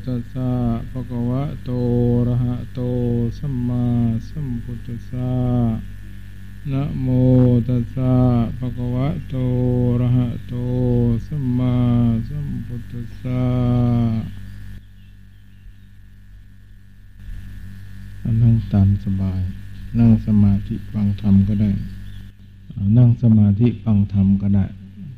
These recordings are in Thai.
ตัสสะภะคะวะโตอะระหะโตสัมมาสัมพุทธัสสะนะโมตัสสะภะคะวะโตอะระหะโตสัมมาสัมพุทธัสสะนั่งตามสบายนั่งสมาธิฟังธรรมก็ได้นั่งสมาธิฟังธรรมก็ได้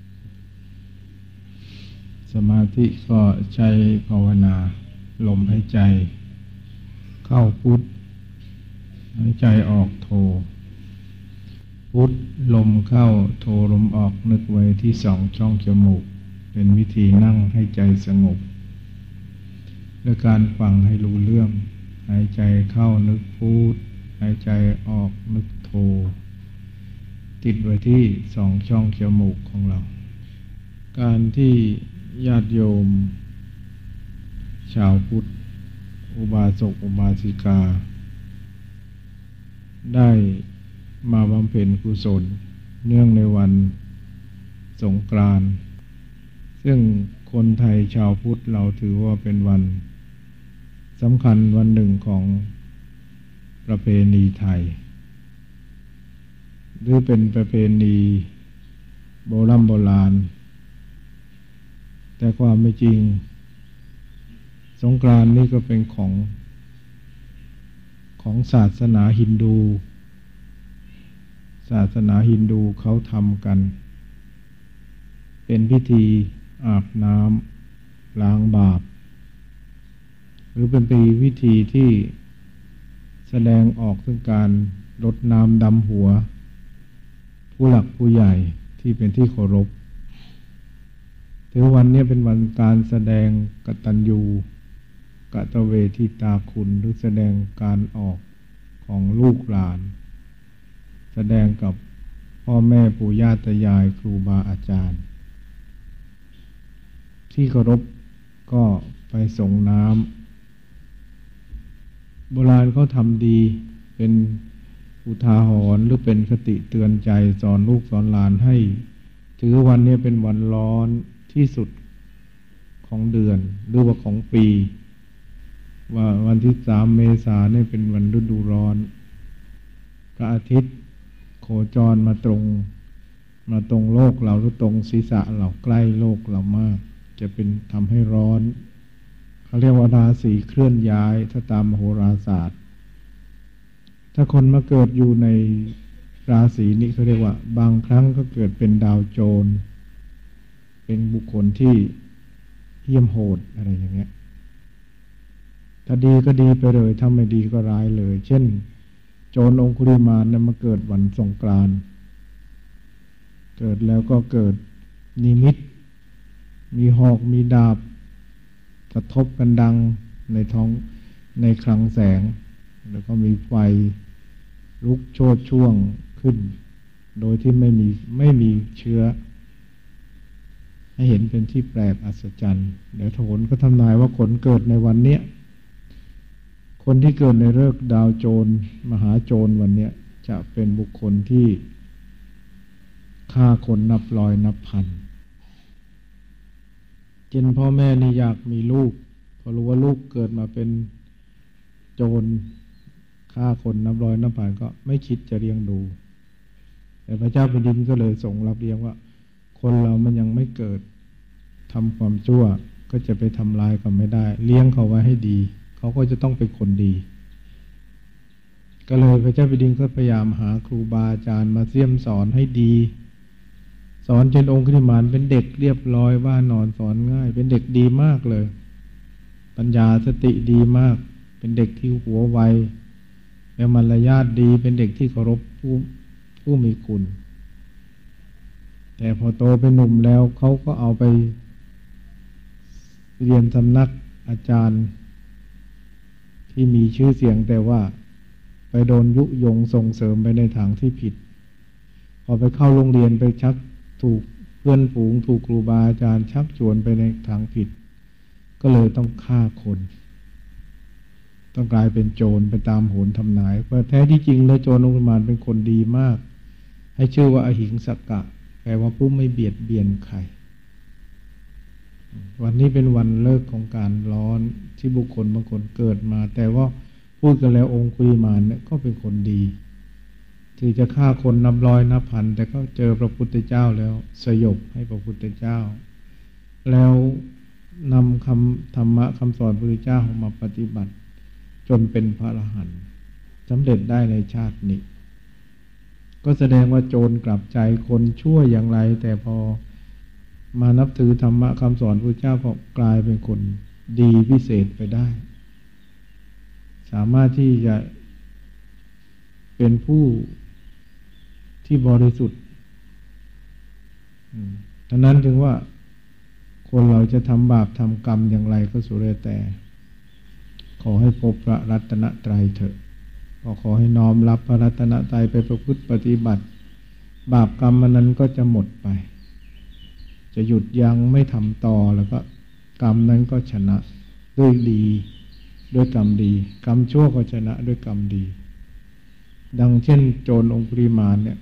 สมาธิก็ใช้ภาวนาลมหายใจเข้าพุทหายใจออกโทพุทลมเข้าโทลมออกนึกไว้ที่สองช่องจมูกเป็นวิธีนั่งให้ใจสงบด้วยการฟังให้รู้เรื่องหายใจเข้านึกพุทหายใจออกนึกโทติดไว้ที่สองช่องจมูกของเราการที่ญาติโยมชาวพุทธอุบาสกอุบาสิกาได้มาบำเพ็ญกุศลเนื่องในวันสงกรานต์ซึ่งคนไทยชาวพุทธเราถือว่าเป็นวันสำคัญวันหนึ่งของประเพณีไทยหรือเป็นประเพณีโบราณแต่ความไม่จริงสงกรานต์นี่ก็เป็นของศาสนาฮินดูเขาทำกันเป็นพิธีอาบน้ำล้างบาปหรือเป็นวิธีที่แสดงออกถึงการรดน้ำดำหัวผู้หลักผู้ใหญ่ที่เป็นที่เคารพถือวันนี้เป็นวันการแสดงกตัญญูกตเวทิตาคุณหรือแสดงการออกของลูกหลานแสดงกับพ่อแม่ปู่ย่าตายายครูบาอาจารย์ที่เคารพก็ไปส่งน้ำโบราณเขาทำดีเป็นอุทาหรณ์หรือเป็นคติเตือนใจสอนลูกสอนหลานให้ถือวันนี้เป็นวันร้อนที่สุดของเดือนหรือว่าของปีว่าวันที่3 เมษายนนี่เป็นวันฤดูร้อนพระอาทิตย์โคจรมาตรงโลกเราหรือตรงศีรษะเราใกล้โลกเรามากจะเป็นทำให้ร้อนเขาเรียกว่าราศีเคลื่อนย้ายถ้าตามโหราศาสตร์ถ้าคนมาเกิดอยู่ในราศีนี้เขาเรียกว่าบางครั้งก็เกิดเป็นดาวโจรเป็นบุคคลที่เหี้ยมโหดอะไรอย่างเงี้ยถ้าดีก็ดีไปเลยถ้าไม่ดีก็ร้ายเลยเช่นโจรองคุลิมานเนี่ยมาเกิดวันสงกรานต์เกิดแล้วก็เกิดนิมิตมีหอกมีดาบกระทบกันดังในคลังแสงแล้วก็มีไฟลุกโชติช่วงขึ้นโดยที่ไม่มีเชื้อให้เห็นเป็นที่แปลกอัศจรรย์เดี๋ยวโหรก็ทำนายว่าคนเกิดในวันเนี้ยคนที่เกิดในฤกษ์ดาวโจรมหาโจรวันเนี้ยจะเป็นบุคคลที่ฆ่าคนนับร้อยนับพันเช่นพ่อแม่นี่อยากมีลูกพอรู้ว่าลูกเกิดมาเป็นโจรฆ่าคนนับร้อยนับพันก็ไม่คิดจะเลี้ยงดูแต่พระเจ้าแผ่นดินก็เลยส่งรับเลี้ยงว่าคนเรามันยังไม่เกิดทำความชั่วก็จะไปทำลายเขาไม่ได้เลี้ยงเขาไว้ให้ดีเขาก็จะต้องเป็นคนดีก็เลยพระเจ้าแผ่นดินก็พยายามหาครูบาอาจารย์มาเสี่ยมสอนให้ดีสอนจนองคุลิมานเป็นเด็กเรียบร้อยว่านอนสอนง่ายเป็นเด็กดีมากเลยปัญญาสติดีมากเป็นเด็กที่หัวไวและมารยาทดีเป็นเด็กที่เคารพผู้มีคุณแต่พอโตเป็นหนุ่มแล้วเขาก็เอาไปเรียนสำนักอาจารย์ที่มีชื่อเสียงแต่ว่าไปโดนยุยงส่งเสริมไปในทางที่ผิดพอไปเข้าโรงเรียนไปชักถูกเพื่อนฝูงถูกครูบาอาจารย์ชักชวนไปในทางผิดก็เลยต้องฆ่าคนต้องกลายเป็นโจรไปตามโหรทำนายเพราะแท้ที่จริงแล้วโจรองคุลิมานเป็นคนดีมากให้ชื่อว่าอหิงสักกะแปลว่าผู้ไม่เบียดเบียนใครวันนี้เป็นวันเลิกของการร้อนที่บุคคลบางคนเกิดมา แต่ว่าพูดกันแล้วองคุลิมานเนี่ยก็เป็นคนดีที่จะฆ่าคนนับร้อยนับพันแต่ก็เจอพระพุทธเจ้าแล้วสยบให้พระพุทธเจ้าแล้วนำคำธรรมะคำสอนพระพุทธเจ้ามาปฏิบัติจนเป็นพระอรหันต์สำเร็จได้ในชาตินี้ก็แสดงว่าโจรกลับใจคนชั่วอย่างไรแต่พอมานับถือธรรมะคำสอนพระพุทธเจ้าก็กลายเป็นคนดีพิเศษไปได้สามารถที่จะเป็นผู้ที่บริสุทธิ์ดังนั้นจึงว่าคนเราจะทำบาปทำกรรมอย่างไรก็สุดแต่ขอให้พบพระรัตนตรัยเถอะก็ขอให้น้อมรับพระรัตนตรัยไปประพฤติปฏิบัติบาปกรรมมันนั้นก็จะหมดไปจะหยุดยั้งไม่ทำต่อแล้วก็กรรมนั้นก็ชนะด้วยดีด้วยกรรมดีกรรมชั่วก็ชนะด้วยกรรมดีดังเช่นโจรองคุลิมานเนี่ย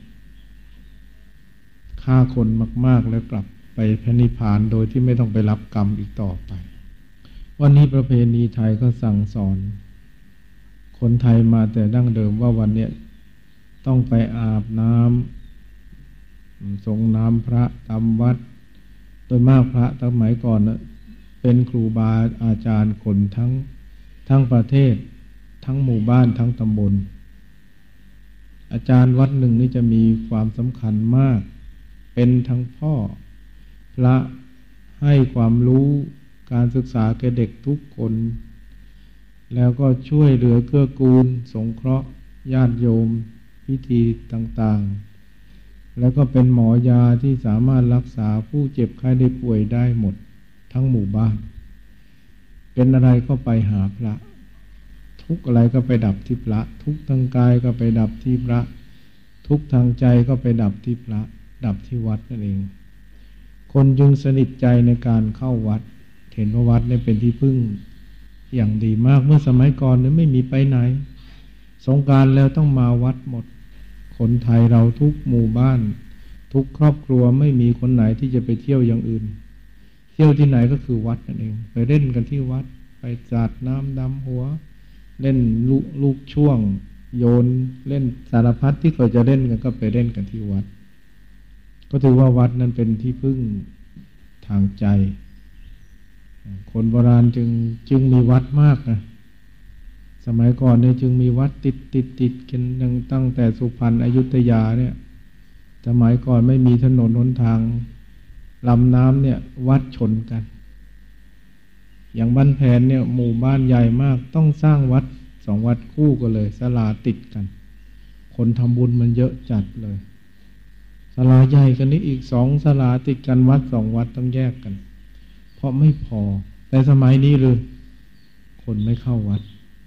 ฆ่าคนมากๆแล้วกลับไปพระนิพพานโดยที่ไม่ต้องไปรับกรรมอีกต่อไปวันนี้ประเพณีไทยก็สั่งสอนคนไทยมาแต่ดั้งเดิมว่าวันเนี้ยต้องไปอาบน้ำส่งน้ำพระตามวัดโดยมากพระสมัยก่อนนะเป็นครูบาอาจารย์คนทั้งประเทศทั้งหมู่บ้านทั้งตำบลอาจารย์วัดหนึ่งนี่จะมีความสำคัญมากเป็นทั้งพ่อพระให้ความรู้การศึกษาแก่เด็กทุกคนแล้วก็ช่วยเหลือเกื้อกูลสงเคราะห์ญาติโยมพิธีต่างๆแล้วก็เป็นหมอยาที่สามารถรักษาผู้เจ็บไข้ได้ป่วยได้หมดทั้งหมู่บ้านเป็นอะไรก็ไปหาพระทุกข์อะไรก็ไปดับที่พระทุกข์ทางกายก็ไปดับที่พระทุกข์ทางใจก็ไปดับที่พระดับที่วัดนั่นเองคนจึงสนิทใจในการเข้าวัดเห็นว่าวัดเนี่ยเป็นที่พึ่งอย่างดีมากเมื่อสมัยก่อนเนี่ยไม่มีไปไหนสงกรานต์แล้วต้องมาวัดหมดคนไทยเราทุกหมู่บ้านทุกครอบครัวไม่มีคนไหนที่จะไปเที่ยวอย่างอื่นเที่ยวที่ไหนก็คือวัดนั่นเองไปเล่นกันที่วัดไปสาดน้ำดำหัวเล่นลูกช่วงโยนเล่นสารพัดที่เขาจะเล่นกันก็ไปเล่นกันที่วัดก็ถือว่าวัดนั้นเป็นที่พึ่งทางใจคนโบราณจึงมีวัดมากนะสมัยก่อนเนี่ยจึงมีวัดติดกันตั้งแต่สุพรรณอยุธยาเนี่ยสมัยก่อนไม่มีถนนหนทางลำน้ำเนี่ยวัดชนกันอย่างบ้านแผนเนี่ยหมู่บ้านใหญ่มากต้องสร้างวัด2 วัดคู่กันเลยศาลาติดกันคนทำบุญมันเยอะจัดเลยศาลาใหญ่กันนี้อีก2 ศาลาติดกันวัด2 วัดต้องแยกกันเพราะไม่พอแต่สมัยนี้เลยคนไม่เข้าวัด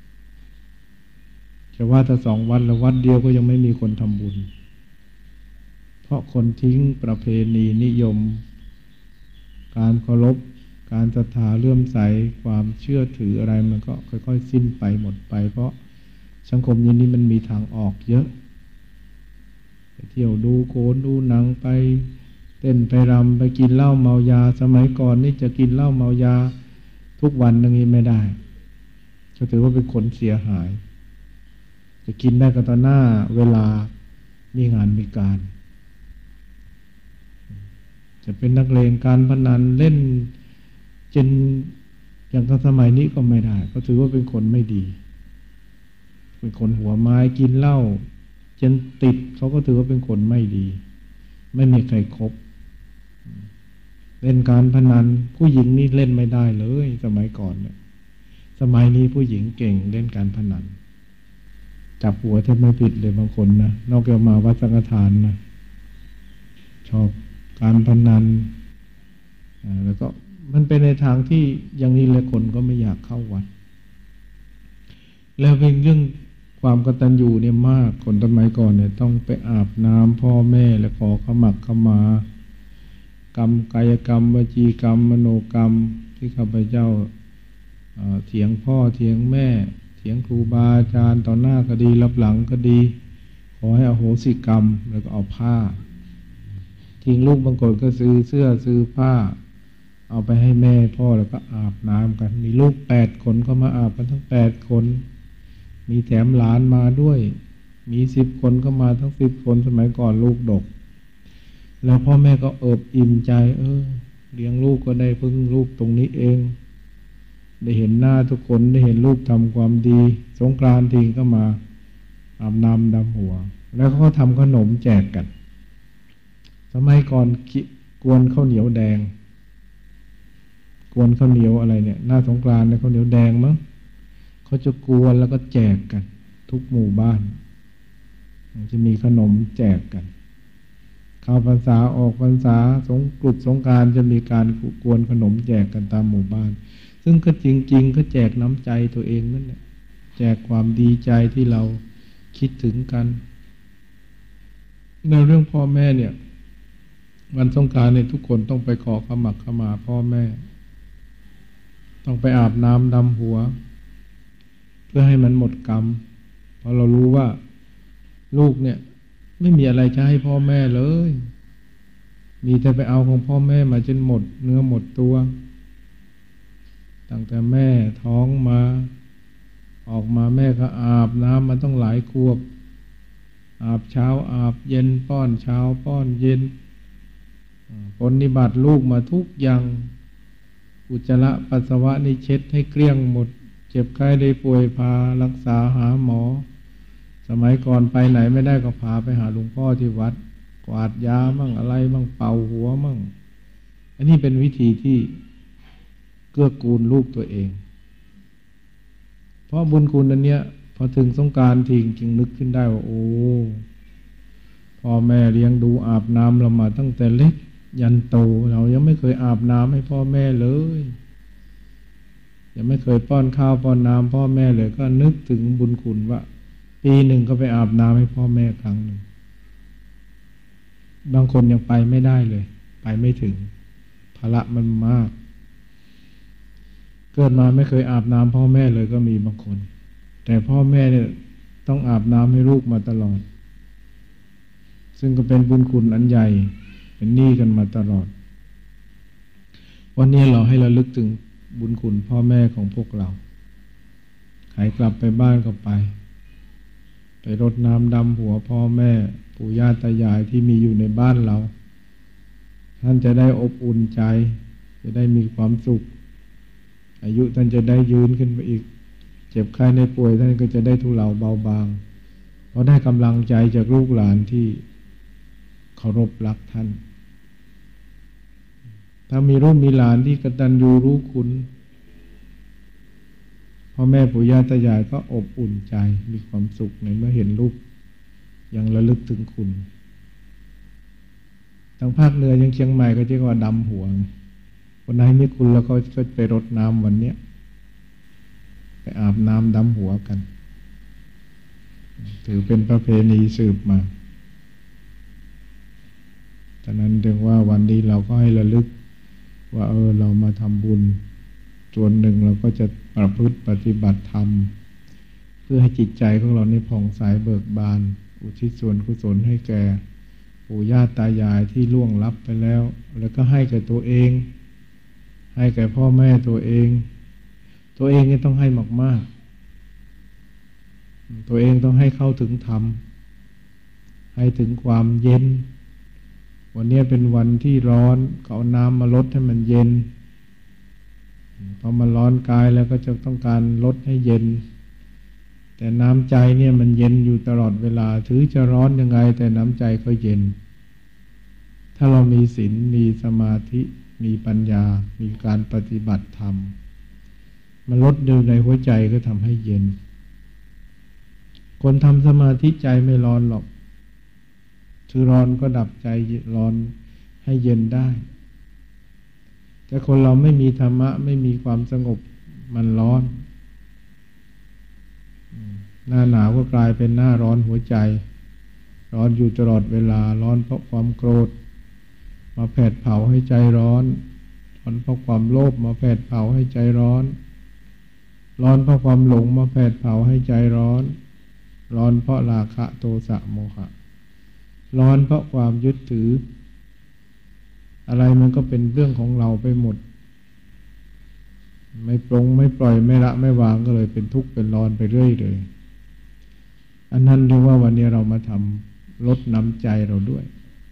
แต่ว่าถ้า2 วัดแล้ววัดเดียวก็ยังไม่มีคนทำบุญเพราะคนทิ้งประเพณีนิยมการเคารพการศรัทธาเลื่อมใสความเชื่อถืออะไรมันก็ค่อยๆสิ้นไปหมดไปเพราะสังคมนี้มันมีทางออกเยอะไปเที่ยวดูโขนดูหนังไปเต้นไปรำไปกินเหล้าเมายาสมัยก่อนนี่จะกินเหล้าเมายาทุกวันอย่างนี้ไม่ได้ก็ถือว่าเป็นคนเสียหายจะกินได้ก็ตอนหน้าเวลามีงานมีการจะเป็นนักเลงการพนันเล่นจนอย่างสมัยนี้ก็ไม่ได้ก็ถือว่าเป็นคนไม่ดีเป็นคนหัวไม้กินเหล้าจนติดเขาก็ถือว่าเป็นคนไม่ดีไม่มีใครคบเล่นการพนันผู้หญิงนี่เล่นไม่ได้เลยสมัยก่อนเนี่ยสมัยนี้ผู้หญิงเก่งเล่นการพนันจับหัวแทบไม่ผิดเลยบางคนนะนอกจากมาวัดสังฆทานนะชอบการพนันแล้วก็มันเป็นในทางที่อย่างนี้เลยคนก็ไม่อยากเข้าวัดแล้วเป็นเรื่องความกตัญญูเนี่ยมากคนสมัยก่อนเนี่ยต้องไปอาบน้ำพ่อแม่แล้วขอขมักขมากรรมกายกรรมวจีกรรมมโนกรรมที่ข้าพเจ้าเถียงพ่อเถียงแม่เถียงครูบาอาจารย์ต่อหน้าก็ดีรับหลังก็ดีขอให้อโหสิกรรมแล้วก็เอาผ้าทิ้งลูกบางคนก็ซื้อเสื้อซื้อผ้าเอาไปให้แม่พ่อแล้วก็อาบน้ำกันมีลูก8 คนก็มาอาบกันทั้ง8 คนมีแถมหลานมาด้วยมี10 คนก็มาทั้ง10 คนสมัยก่อนลูกดกแล้วพ่อแม่ก็เอิบอิ่มใจเลี้ยงลูกก็ได้พึ่งลูกตรงนี้เองได้เห็นหน้าทุกคนได้เห็นลูกทำความดีสงกรานต์ทีก็มาอาบน้ำดำหัวแล้วเขาก็ทำขนมแจกกันสมัยก่อนกวนข้าวเหนียวแดงกวนข้าวเหนียวอะไรเนี่ยหน้าสงกรานต์เนี่ยข้าวเหนียวแดงมั้งเขาจะกวนแล้วก็แจกกันทุกหมู่บ้านจะมีขนมแจกกันเข้าพรรษาออกพรรษาสงกรานต์จะมีการกวนขนมแจกกันตามหมู่บ้านซึ่งก็จริงๆก็แจกน้ำใจตัวเองนั่นแหละแจกความดีใจที่เราคิดถึงกันในเรื่องพ่อแม่เนี่ยวันสงกรานต์เนี่ยทุกคนต้องไปขอขมาพ่อแม่ต้องไปอาบน้ำดำหัวเพื่อให้มันหมดกรรมเพราะเรารู้ว่าลูกเนี่ยไม่มีอะไรจะให้พ่อแม่เลยมีแต่ไปเอาของพ่อแม่มาจนหมดเนื้อหมดตัวตั้งแต่แม่ท้องมาออกมาแม่ก็อาบน้ำมาต้องหลายขวบอาบเช้าอาบเย็นป้อนเช้าป้อนเย็นปฏิบัติลูกมาทุกอย่างอุจจาระปัสสาวะนี่เช็ดให้เกลี้ยงหมดเจ็บไข้ได้ป่วยพารักษาหาหมอสมัยก่อนไปไหนไม่ได้ก็พาไปหาหลวงพ่อที่วัดกวาดยามั่งอะไรมั่งเป่าหัวมั่งอันนี้เป็นวิธีที่เกื้อกูลลูกตัวเองเพราะบุญคุณอันเนี้ยพอถึงสงกรานต์ทีจึงนึกขึ้นได้ว่าโอ้พ่อแม่เลี้ยงดูอาบน้ำเรามาตั้งแต่เล็กยันโตเรายังไม่เคยอาบน้ำให้พ่อแม่เลยยังไม่เคยป้อนข้าวป้อนน้ำพ่อแม่เลยก็นึกถึงบุญคุณว่าปีหนึ่งก็ไปอาบน้ำให้พ่อแม่ครั้งหนึ่งบางคนยังไปไม่ได้เลยไปไม่ถึงภาระมันมากเกิดมาไม่เคยอาบน้ำพ่อแม่เลยก็มีบางคนแต่พ่อแม่เนี่ยต้องอาบน้ำให้ลูกมาตลอดซึ่งก็เป็นบุญคุณอันใหญ่เป็นหนี้กันมาตลอดวันนี้เราให้ระลึกถึงบุญคุณพ่อแม่ของพวกเราใครกลับไปบ้านก็ไปรดน้ำดำหัวพ่อแม่ปู่ย่าตายายที่มีอยู่ในบ้านเราท่านจะได้อบอุ่นใจจะได้มีความสุขอายุท่านจะได้ยืนขึ้นไปอีกเจ็บไข้ในป่วยท่านก็จะได้ทุเลาเบาบางเพราะได้กำลังใจจากลูกหลานที่เคารพรักท่านถ้ามีลูกมีหลานที่กตัญญูรู้คุณพ่อแม่ปู่ย่าตายายก็อบอุ่นใจมีความสุขในเมื่อเห็นลูกยังระลึกถึงคุณทางภาคเหนือยังเชียงใหม่ก็เรียกว่าดำหัวคนไหนมีคุณแล้วก็ไปรดน้ำวันเนี้ยไปอาบน้ำดำหัวกันถือเป็นประเพณีสืบมาฉะนั้นถึงว่าวันนี้เราก็ให้ระลึกว่าเรามาทำบุญส่วนหนึ่งเราก็จะประพฤติปฏิบัติธรรมเพื่อให้จิตใจของเรานี่ผ่องใสเบิกบานอุทิศส่วนกุศลให้แก่ปู่ย่าตายายที่ล่วงลับไปแล้วแล้วก็ให้แก่ตัวเองให้แก่พ่อแม่ตัวเองนี่ต้องให้มากๆตัวเองต้องให้เข้าถึงธรรมให้ถึงความเย็นวันนี้เป็นวันที่ร้อนเอาน้ำมาลดให้มันเย็นพอมันร้อนกายแล้วก็จะต้องการลดให้เย็นแต่น้ำใจเนี่ยมันเย็นอยู่ตลอดเวลาถือจะร้อนยังไงแต่น้ำใจก็เย็นถ้าเรามีศีลมีสมาธิมีปัญญามีการปฏิบัติธรรมมันลดอยู่ในหัวใจก็ทำให้เย็นคนทำสมาธิใจไม่ร้อนหรอกคือร้อนก็ดับใจร้อนให้เย็นได้แต่คนเราไม่มีธรรมะไม่มีความสงบมันร้อนหน้าหนาวก็กลายเป็นหน้าร้อนหัวใจร้อนอยู่ตลอดเวลาร้อนเพราะความโกรธมาแผดเผาให้ใจร้อนเพราะความโลภมาแผดเผาให้ใจร้อนเพราะความหลงมาแผดเผาให้ใจร้อนเพราะราคะโทสะโมหะร้อนเพราะความยึดถืออะไรมันก็เป็นเรื่องของเราไปหมดไม่ปรงไม่ปล่อยไม่ละไม่วางก็เลยเป็นทุกข์เป็นร้อนไปเรื่อยเลยอันนั้นเรียกว่าวันนี้เรามาทำลดน้ำใจเราด้วย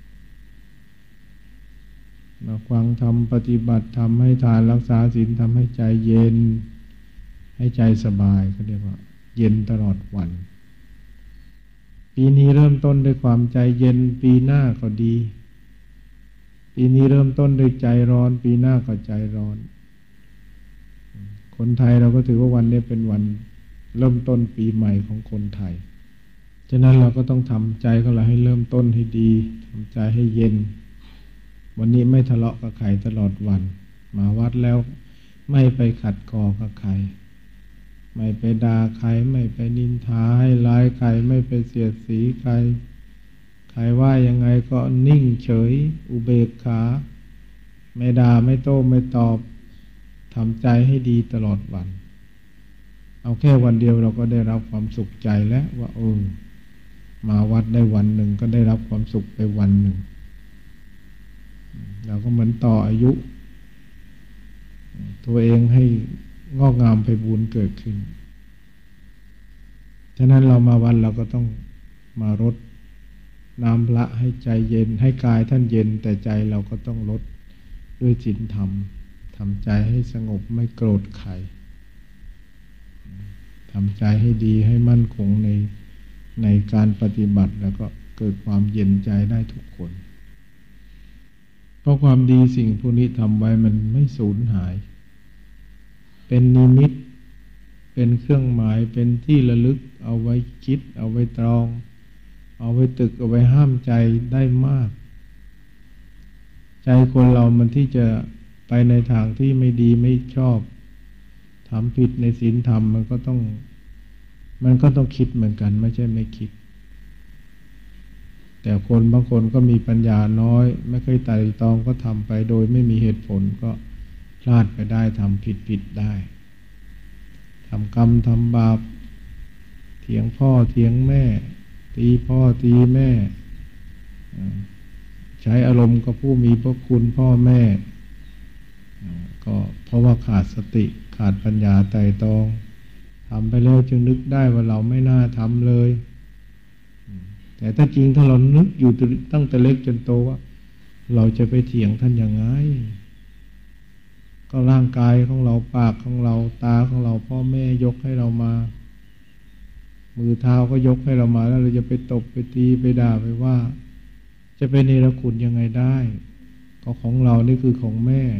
มาฟังทำปฏิบัติทำให้ทานรักษาศีลทำให้ใจเย็นให้ใจสบายเขาเรียกว่าเย็นตลอดวันปีนี้เริ่มต้นด้วยความใจเย็นปีหน้าก็ดีปีนี้เริ่มต้นด้วยใจร้อนปีหน้าก็ใจร้อนคนไทยเราก็ถือว่าวันนี้เป็นวันเริ่มต้นปีใหม่ของคนไทยฉะนั้นเราก็ต้องทำใจของเราให้เริ่มต้นให้ดีทำใจให้เย็นวันนี้ไม่ทะเลาะกับใครตลอดวันมาวัดแล้วไม่ไปขัดคอกับใครไม่ไปด่าใครไม่ไปนินทาให้ร้ายใครไม่ไปเสียดสีใครใครว่ายังไงก็นิ่งเฉยอุเบกขาไม่ด่าไม่โต้ไม่ตอบทำใจให้ดีตลอดวันเอาแค่วันเดียวเราก็ได้รับความสุขใจแล้วว่ามาวัดได้วันหนึ่งก็ได้รับความสุขไปวันหนึ่งเราก็เหมือนต่ออายุตัวเองให้งอกงามไปบูรณ์เกิดขึ้นฉะนั้นเรามาวันเราก็ต้องมารดน้ำพระให้ใจเย็นให้กายท่านเย็นแต่ใจเราก็ต้องลดด้วยศีลธรรมทำใจให้สงบไม่โกรธใครทำใจให้ดีให้มั่นคงในการปฏิบัติแล้วก็เกิดความเย็นใจได้ทุกคนเพราะความดีสิ่งพวกนี้ทำไว้มันไม่สูญหายเป็นนิมิตเป็นเครื่องหมายเป็นที่ระลึกเอาไว้คิดเอาไว้ตรองเอาไว้ตึกเอาไว้ห้ามใจได้มากใจคนเรามันที่จะไปในทางที่ไม่ดีไม่ชอบทำผิดในศีลธรรมมันก็ต้องคิดเหมือนกันไม่ใช่ไม่คิดแต่คนบางคนก็มีปัญญาน้อยไม่เคยไตร่ตรองก็ทำไปโดยไม่มีเหตุผลก็พลาดไปได้ทำผิดได้ทำกรรมทำบาปเถียงพ่อเถียงแม่ตีพ่อตีแม่ใช้อารมณ์กับผู้มีพระคุณพ่อแม่ก็เพราะว่าขาดสติขาดปัญญาไตร่ตรองทำไปแล้วจึงนึกได้ว่าเราไม่น่าทำเลยแต่ถ้าจริงถ้าเรานึกอยู่ตั้งแต่เล็กจนโตว่าเราจะไปเถียงท่านยังไงก็ร่างกายของเราปากของเราตาของเราพ่อแม่ยกให้เรามามือเท้าก็ยกให้เรามาแล้วเราจะไปตบไปตีไปด่าไปว่าจะไปเนรคุณยังไงได้ก็ของเรานี่คือของแม่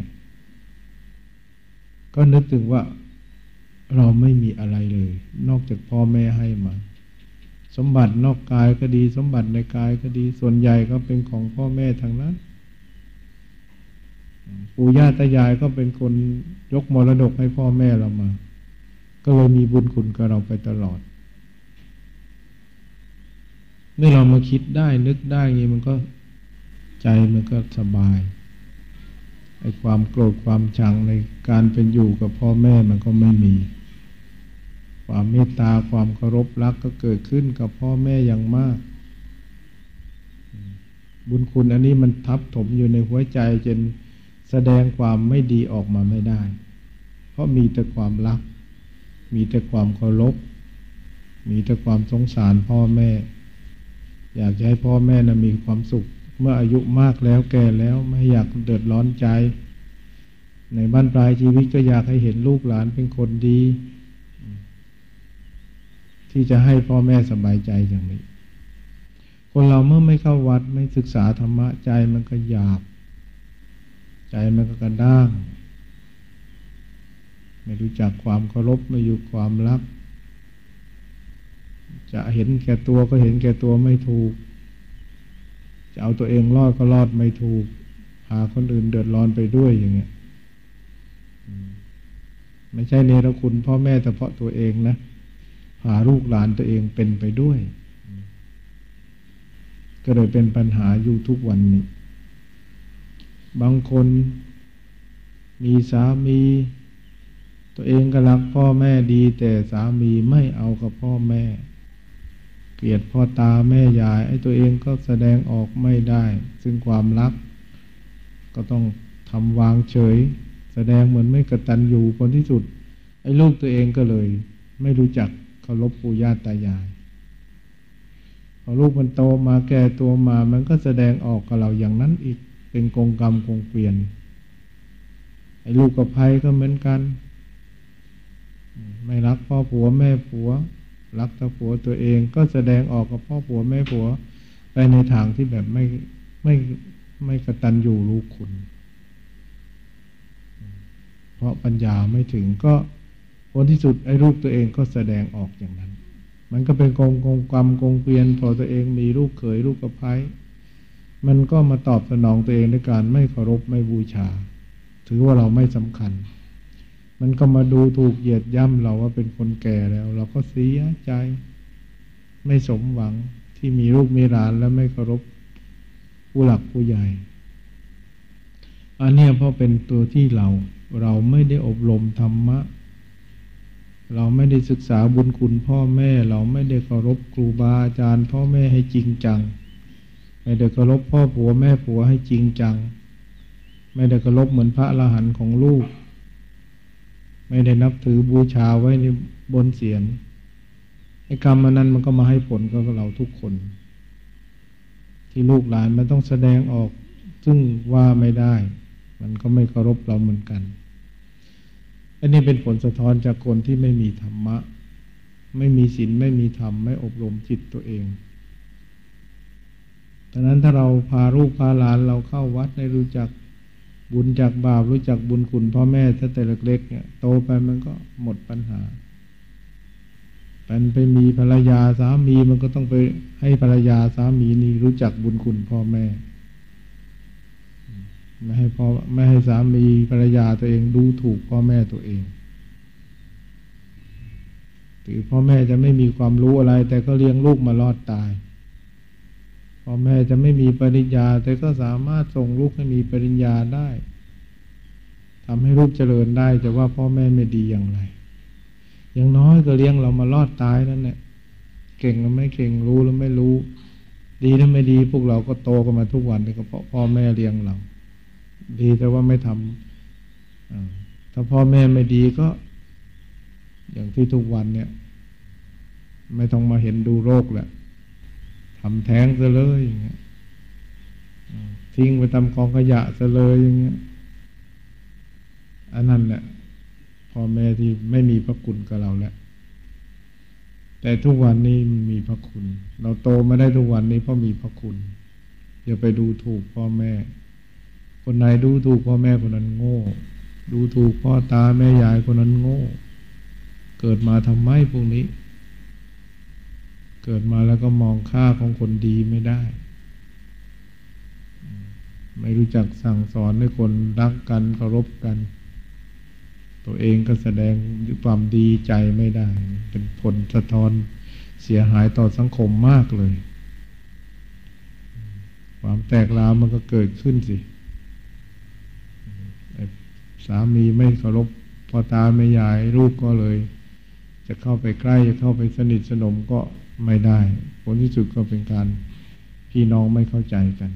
ก็นึกถึงว่าเราไม่มีอะไรเลยนอกจากพ่อแม่ให้มาสมบัตินอกกายก็ดีสมบัติในกายก็ดีส่วนใหญ่ก็เป็นของพ่อแม่ทางนั้นปู่ย่าตายายก็เป็นคนยกมรดกให้พ่อแม่เรามาก็เลยมีบุญคุณกับเราไปตลอดเมื่อเรามาคิดได้นึกได้อย่างนี้มันก็ใจมันก็สบายไอ้ความโกรธความชังในการเป็นอยู่กับพ่อแม่มันก็ไม่มีความเมตตาความเคารพรักก็เกิดขึ้นกับพ่อแม่อย่างมากบุญคุณอันนี้มันทับถมอยู่ในหัวใจจนแสดงความไม่ดีออกมาไม่ได้เพราะมีแต่ความรักมีแต่ความเคารพมีแต่ความสงสารพ่อแม่อยากให้พ่อแม่มีความสุขเมื่ออายุมากแล้วแก่แล้วไม่อยากเดือดร้อนใจในบ้านปลายชีวิตก็อยากให้เห็นลูกหลานเป็นคนดีที่จะให้พ่อแม่สบายใจอย่างนี้คนเราเมื่อไม่เข้าวัดไม่ศึกษาธรรมะใจมันก็หยาบใจมันก็กระด้างไม่รู้จักความเคารพไม่อยู่ความรักจะเห็นแก่ตัวก็เห็นแก่ตัวไม่ถูกจะเอาตัวเองรอดก็รอดไม่ถูกพาคนอื่นเดือดร้อนไปด้วยอย่างเงี้ยไม่ใช่เนรคุณพ่อแม่แต่เพราะตัวเองนะพาลูกหลานตัวเองเป็นไปด้วยก็เลยเป็นปัญหาอยู่ทุกวันนี้บางคนมีสามีตัวเองก็รักพ่อแม่ดีแต่สามีไม่เอากับพ่อแม่เกลียดพ่อตาแม่ยายไอ้ตัวเองก็แสดงออกไม่ได้ซึ่งความรักก็ต้องทำวางเฉยแสดงเหมือนไม่กตัญญูผลที่สุดไอ้ลูกตัวเองก็เลยไม่รู้จักเคารพปู่ย่าตายายพอลูกมันโตมาแก่ตัวมามันก็แสดงออกกับเราอย่างนั้นอีกเป็นกงกรรมกงเกวียนไอ้ลูกกับภัยก็เหมือนกันไม่รักพ่อผัวแม่ผัวรักแต่ผัวตัวเองก็แสดงออกกับพ่อผัวแม่ผัวไปในทางที่แบบไม่กตัญญูรู้คุณเพราะปัญญาไม่ถึงก็ผลที่สุดไอ้ลูกตัวเองก็แสดงออกอย่างนั้นมันก็เป็นกงกรรมกงเกวียนพอตัวเองมีลูกเขยลูกกระไพมันก็มาตอบสนองตัวเองด้วยการไม่เคารพไม่บูชาถือว่าเราไม่สำคัญมันก็มาดูถูกเหยียดย่ำเราว่าเป็นคนแก่แล้วเราก็เสียใจไม่สมหวังที่มีลูกมีหลานแล้วไม่เคารพผู้หลักผู้ใหญ่อันนี้เพราะเป็นตัวที่เราไม่ได้อบรมธรรมะเราไม่ได้ศึกษาบุญคุณพ่อแม่เราไม่ได้เคารพครูบาอาจารย์พ่อแม่ให้จริงจังไม่ได้เคารพพ่อผัวแม่ผัวให้จริงจังไม่ได้เคารพเหมือนพระอรหันต์ของลูกไม่ได้นับถือบูชาไว้ในบนเศียรไอ้กรรมนั้นมันก็มาให้ผลกับเราทุกคนที่ลูกหลานมันต้องแสดงออกซึ่งว่าไม่ได้มันก็ไม่เคารพเราเหมือนกันอันนี้เป็นผลสะท้อนจากคนที่ไม่มีธรรมะไม่มีศีลไม่มีธรรมไม่อบรมจิตตัวเองดังนั้นถ้าเราพาลูกพาหลานเราเข้าวัดได้รู้จักบุญจากบาปรู้จักบุญคุณพ่อแม่ตั้งแต่เล็กๆเนี่ยโตไปมันก็หมดปัญหาไปมีภรรยาสามีมันก็ต้องไปให้ภรรยาสามีนี่รู้จักบุญคุณพ่อแม่ไม่ให้สามีภรรยาตัวเองดูถูกพ่อแม่ตัวเองถือพ่อแม่จะไม่มีความรู้อะไรแต่ก็เลี้ยงลูกมารอดตายพ่อแม่จะไม่มีปริญญาแต่ก็สามารถส่งลูกให้มีปริญญาได้ทำให้ลูกเจริญได้จะว่าพ่อแม่ไม่ดีอย่างไรอย่างน้อยก็เลี้ยงเรามารอดตายนั่นแหละเก่งหรือไม่เก่งรู้หรือไม่รู้ดีหรือไม่ดีพวกเราก็โตกันมาทุกวันก็เพราะพ่อแม่เลี้ยงเราดีแต่ว่าไม่ทำถ้าพ่อแม่ไม่ดีก็อย่างที่ทุกวันเนี่ยไม่ต้องมาเห็นดูโรคแหละทำแท้งซะเลยอย่างเงี้ยทิ้งไปทำกองขยะซะเลยอย่างเงี้ยอันนั้นแหละพ่อแม่ที่ไม่มีพระคุณกับเราแล้วแต่ทุกวันนี้มันมีพระคุณเราโตมาได้ทุกวันนี้เพราะมีพระคุณอย่าไปดูถูกพ่อแม่คนไหนดูถูกพ่อแม่คนนั้นโง่ดูถูกพ่อตาแม่ยายคนนั้นโง่เกิดมาทำไมพวกนี้เกิดมาแล้วก็มองค่าของคนดีไม่ได้ไม่รู้จักสั่งสอนให้คนรักกันเคารพกันตัวเองก็แสดงความดีใจไม่ได้เป็นผลสะท้อนเสียหายต่อสังคมมากเลยความแตกร้าวมันก็เกิดขึ้นสิสามีไม่เคารพพ่อตาแม่ยายลูกก็เลยจะเข้าไปใกล้จะเข้าไปสนิทสนมก็ไม่ได้ผลที่สุดก็เป็นการพี่น้องไม่เข้าใจกัน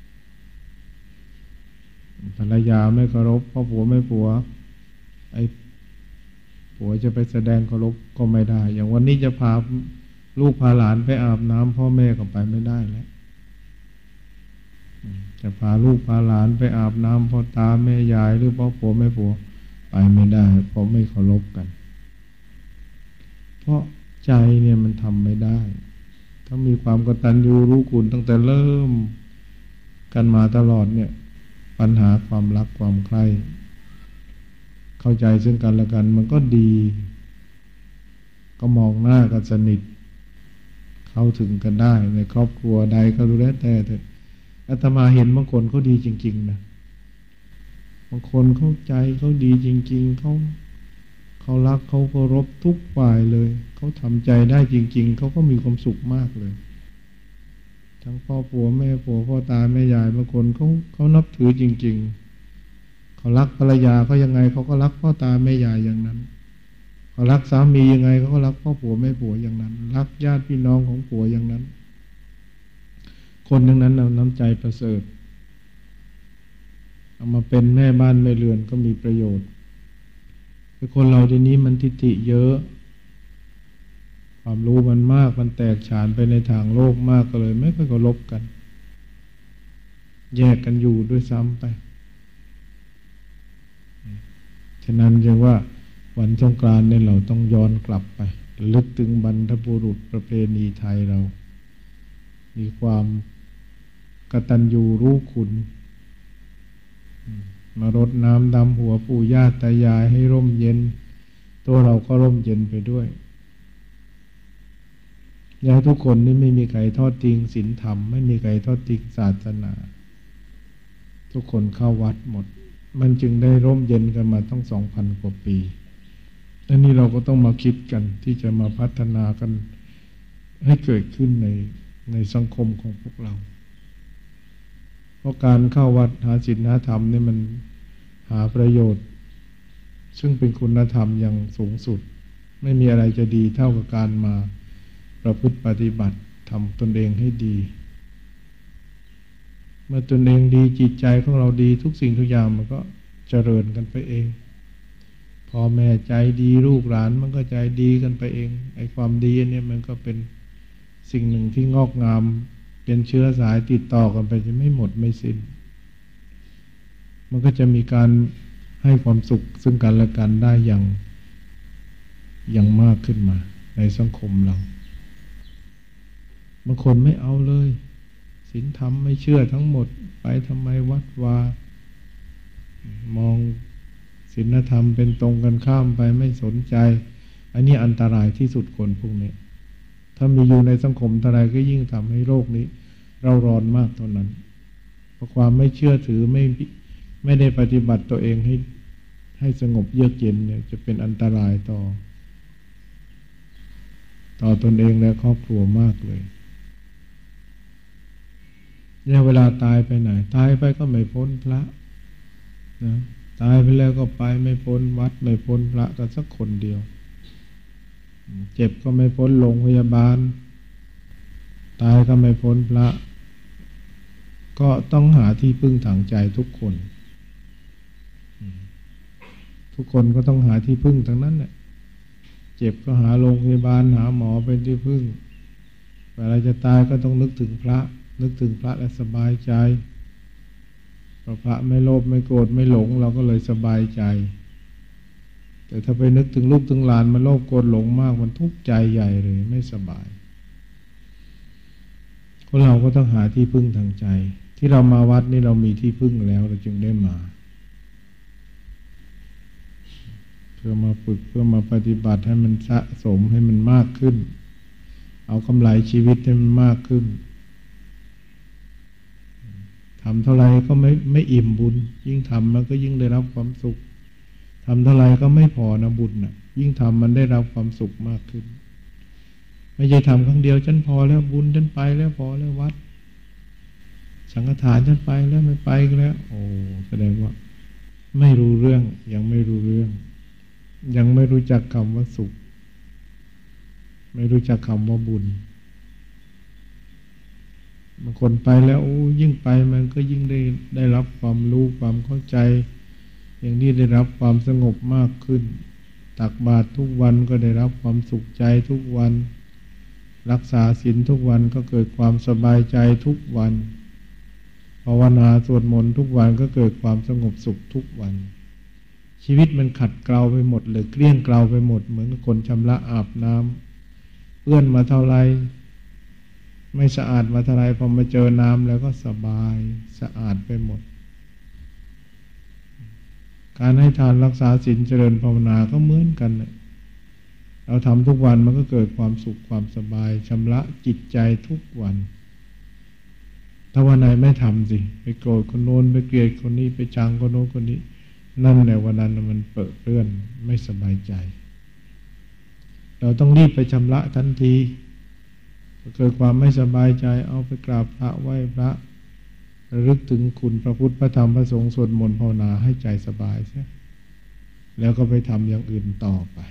ภรรยาไม่เคารพพ่อผัวไม่ผัวไอ้ผัวจะไปแสดงเคารพก็ไม่ได้อย่างวันนี้จะพาลูกพาหลานไปอาบน้ำพ่อแม่ก็ไปไม่ได้แล้วจะพาลูกพาหลานไปอาบน้ำพ่อตาแม่ยายหรือพ่อผัวแม่ผัวไปไม่ได้เพราะไม่เคารพกันเพราะใจเนี่ยมันทำไม่ได้ถ้ามีความกตัญญูรู้คุณตั้งแต่เริ่มกันมาตลอดเนี่ยปัญหาความรักความใคร่เข้าใจซึ่งกันและกันมันก็ดีก็มองหน้ากันสนิทเข้าถึงกันได้ในครอบครัวใดก็รู้แล้วแต่เถอะอาตมาเห็นบางคนเขาดีจริงๆนะบางคนเข้าใจเขาดีจริงๆเขารักเขาเคารพทุกฝ่ายเลยเขาทำใจได้จริงๆเขาก็มีความสุขมากเลยทั้งพ่อผัวแม่ผัวพ่อตาแม่ยายบางคนเขานับถือจริงๆเขารักภรรยาเขายังไงเขาก็รักพ่อตาแม่ยายอย่างนั้นเขารักสามียังไงเขาก็รักพ่อผัวแม่ผัวอย่างนั้นรักญาติพี่น้องของผัวอย่างนั้นคนอย่างนั้นน้ำใจประเสริฐเอามาเป็นแม่บ้านแม่เรือนก็มีประโยชน์คือคนเราทีนี้มันทิฏฐิเยอะความรู้มันมากมันแตกฉานไปในทางโลกมากก็เลยไม่ค่อยเคารพกันแยกกันอยู่ด้วยซ้ำไปฉะนั้นจึงว่าวันสงกรานต์เนี่ยเราต้องย้อนกลับไประลึกถึงบรรพบุรุษประเพณีไทยเรามีความกตัญญูรู้คุณมารดน้ำดำหัวปู่ย่าตายายให้ร่มเย็นตัวเราก็ร่มเย็นไปด้วยอยากให้ทุกคนนี่ไม่มีใครทอดทิ้งศีลธรรมไม่มีใครทอดทิ้งศาสนาทุกคนเข้าวัดหมดมันจึงได้ร่มเย็นกันมาต้อง 2,000 กว่าปีอันนี้เราก็ต้องมาคิดกันที่จะมาพัฒนากันให้เกิดขึ้นในสังคมของพวกเราเพราะการเข้าวัดหาศีลหาธรรมนี่มันหาประโยชน์ซึ่งเป็นคุณธรรมอย่างสูงสุดไม่มีอะไรจะดีเท่ากับการมาประพฤติปฏิบัติทำตนเองให้ดีเมื่อตนเองดีจิตใจของเราดีทุกสิ่งทุกอย่างมันก็เจริญกันไปเองพ่อแม่ใจดีลูกหลานมันก็ใจดีกันไปเองไอ้ความดีอันนี้มันก็เป็นสิ่งหนึ่งที่งอกงามเป็นเชื้อสายติดต่อกันไปจะไม่หมดไม่สิ้นมันก็จะมีการให้ความสุขซึ่งกันและกันได้อย่างมากขึ้นมาในสังคมเราบางคนไม่เอาเลยศีลธรรมไม่เชื่อทั้งหมดไปทำไมวัดวามองศีลธรรมเป็นตรงกันข้ามไปไม่สนใจอันนี้อันตรายที่สุดคนพวกนี้ถ้ามีอยู่ในสังคมเท่าไรก็ยิ่งทำให้โลกนี้เราร้อนมากเท่านั้นเพราะความไม่เชื่อถือไม่ได้ปฏิบัติตัวเองให้สงบเยือกเย็นเนี่ยจะเป็นอันตรายต่อตนเองและครอบครัวมากเลยเนี่ยเวลาตายไปไหนตายไปก็ไม่พ้นพระนะตายไปแล้วก็ไปไม่พ้นวัดไม่พ้นพระกันสักคนเดียวเจ็บก็ไม่พ้นโรงพยาบาลตายก็ไม่พ้นพระก็ต้องหาที่พึ่งทางใจทุกคนทุกคนก็ต้องหาที่พึ่งทั้งนั้นแหละเจ็บก็หาโรงพยาบาลหาหมอเป็นที่พึ่งเวลาจะตายก็ต้องนึกถึงพระนึกถึงพระและสบายใจเพราะพระไม่โลภไม่โกรธไม่หลงเราก็เลยสบายใจแต่ถ้าไปนึกถึงลูกถึงหลานมันโลภโกรธหลงมากมันทุกข์ใจใหญ่เลยไม่สบายคนเราก็ต้องหาที่พึ่งทางใจที่เรามาวัดนี่เรามีที่พึ่งแล้วเราจึงได้มาเพื่อมาฝึกเพื่อมาปฏิบัติให้มันสะสมให้มันมากขึ้นเอากำไรชีวิตให้มันมากขึ้นทำเท่าไรก็ไม่อิ่มบุญยิ่งทำมันก็ยิ่งได้รับความสุขทำเท่าไรก็ไม่พอนะบุญน่ะยิ่งทำมันได้รับความสุขมากขึ้นไม่ใช่ทำครั้งเดียวฉันพอแล้วบุญฉันไปแล้วพอแล้ววัดสังฆทานฉันไปแล้วไม่ไปแล้วโอ้แสดงว่าไม่รู้เรื่องยังไม่รู้เรื่องยังไม่รู้จักคำว่าสุขไม่รู้จักคำว่าบุญบางคนไปแล้วโอ้ยิ่งไปมันก็ยิ่งได้รับความรู้ความเข้าใจอย่างนี้ได้รับความสงบมากขึ้นตักบาตรทุกวันก็ได้รับความสุขใจทุกวันรักษาศีลทุกวันก็เกิดความสบายใจทุกวันภาวนาสวดมนต์ทุกวันก็เกิดความสงบสุขทุกวันชีวิตมันขัดเกลาไปหมดเลยเกลี้ยงเกลาไปหมดเหมือนคนชำระอาบน้ำเปื้อนมาเท่าไรไม่สะอาดมาเท่าไรพอมาเจอน้ำแล้วก็สบายสะอาดไปหมดการให้ทานรักษาศีลเจริญภาวนาก็เหมือนกันเราทำทุกวันมันก็เกิดความสุขความสบายชำระจิตใจทุกวันถ้าวันไหนไม่ทำสิไปโกรธคนโน้นไปเกลียดคนนี้ไปชังคนโน้นคนนี้นั่นแหละวันนั้นมันเปื้อนเปื้อนไม่สบายใจเราต้องรีบไปชำระทันทีเกิดความไม่สบายใจเอาไปกราบพระไหว้พระระลึกถึงคุณพระพุทธพระธรรมพระสงฆ์สวดมนต์ภาวนาให้ใจสบายใช่แล้วก็ไปทำอย่างอื่นต่อไป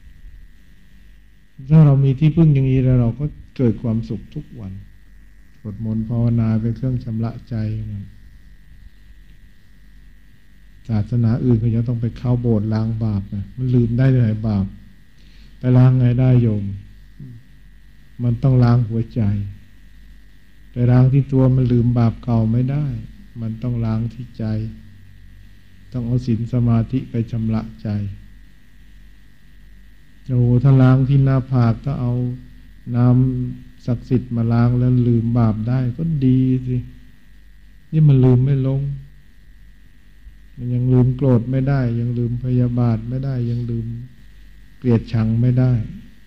ถ้าเรามีที่พึ่งอย่างนี้แล้วเราก็เกิดความสุขทุกวันสวดมนต์ภาวนาเป็นเครื่องชำระใจมันศาสนาอื่นก็ยังต้องไปเข้าโบสถ์ล้างบาปนะมันลืมได้เลยบาปไปล้างไงได้โยมมันต้องล้างหัวใจไปล้างที่ตัวมันลืมบาปเก่าไม่ได้มันต้องล้างที่ใจต้องเอาศีลสมาธิไปชำระใจโอ้ถ้าล้างที่หน้าผากถ้าเอาน้ำศักดิ์สิทธิ์มาล้างแล้วลืมบาปได้ก็ดีสินี่มันลืมไม่ลงมันยังลืมโกรธไม่ได้ยังลืมพยาบาทไม่ได้ยังลืมเกลียดชังไม่ได้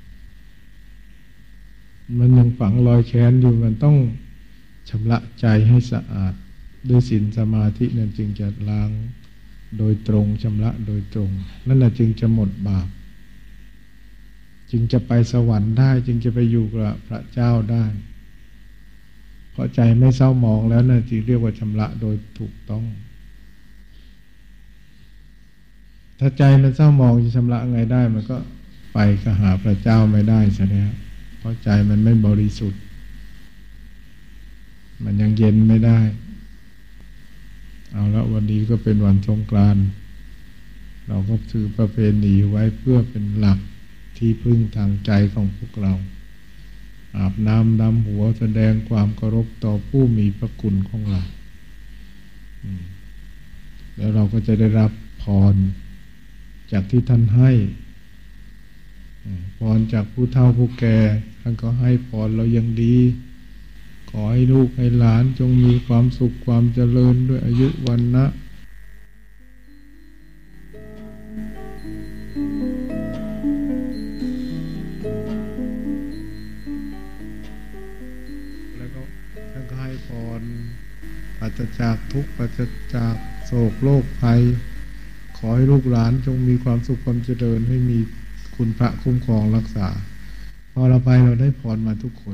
มันยังฝังรอยแค้นอยู่มันต้องชำระใจให้สะอาดด้วยศีลสมาธินั่นจึงจะล้างโดยตรงชำระโดยตรงนั่นแหละจึงจะหมดบาปจึงจะไปสวรรค์ได้จึงจะไปอยู่กับพระเจ้าได้เพราะใจไม่เศร้าหมองแล้วนั่นจึงเรียกว่าชำระโดยถูกต้องถ้าใจมันเศร้าหมองจะชำระไงได้มันก็ไปก็หาพระเจ้าไม่ได้ซะแล้วเพราะใจมันไม่บริสุทธิ์มันยังเย็นไม่ได้เอาละวันนี้ก็เป็นวันสงกรานต์เราก็ถือประเพณีไว้เพื่อเป็นหลักที่พึ่งทางใจของพวกเราอาบน้ำดำหัวแสดงความเคารพต่อผู้มีพระคุณของเราแล้วเราก็จะได้รับพรจากที่ท่านให้พรจากผู้เฒ่าผู้แก่ท่านก็ให้พรเรายังดีขอให้ลูกให้หลานจงมีความสุขความเจริญด้วยอายุวันนะแล้วก็ท่านก็ให้พรปราศจากทุกข์ปราศจากโศกโรคภัยขอให้ลูกหลานจงมีความสุขความเจริญให้มีคุณพระคุ้มครองรักษาพอเราไปเราได้พรมาทุกคน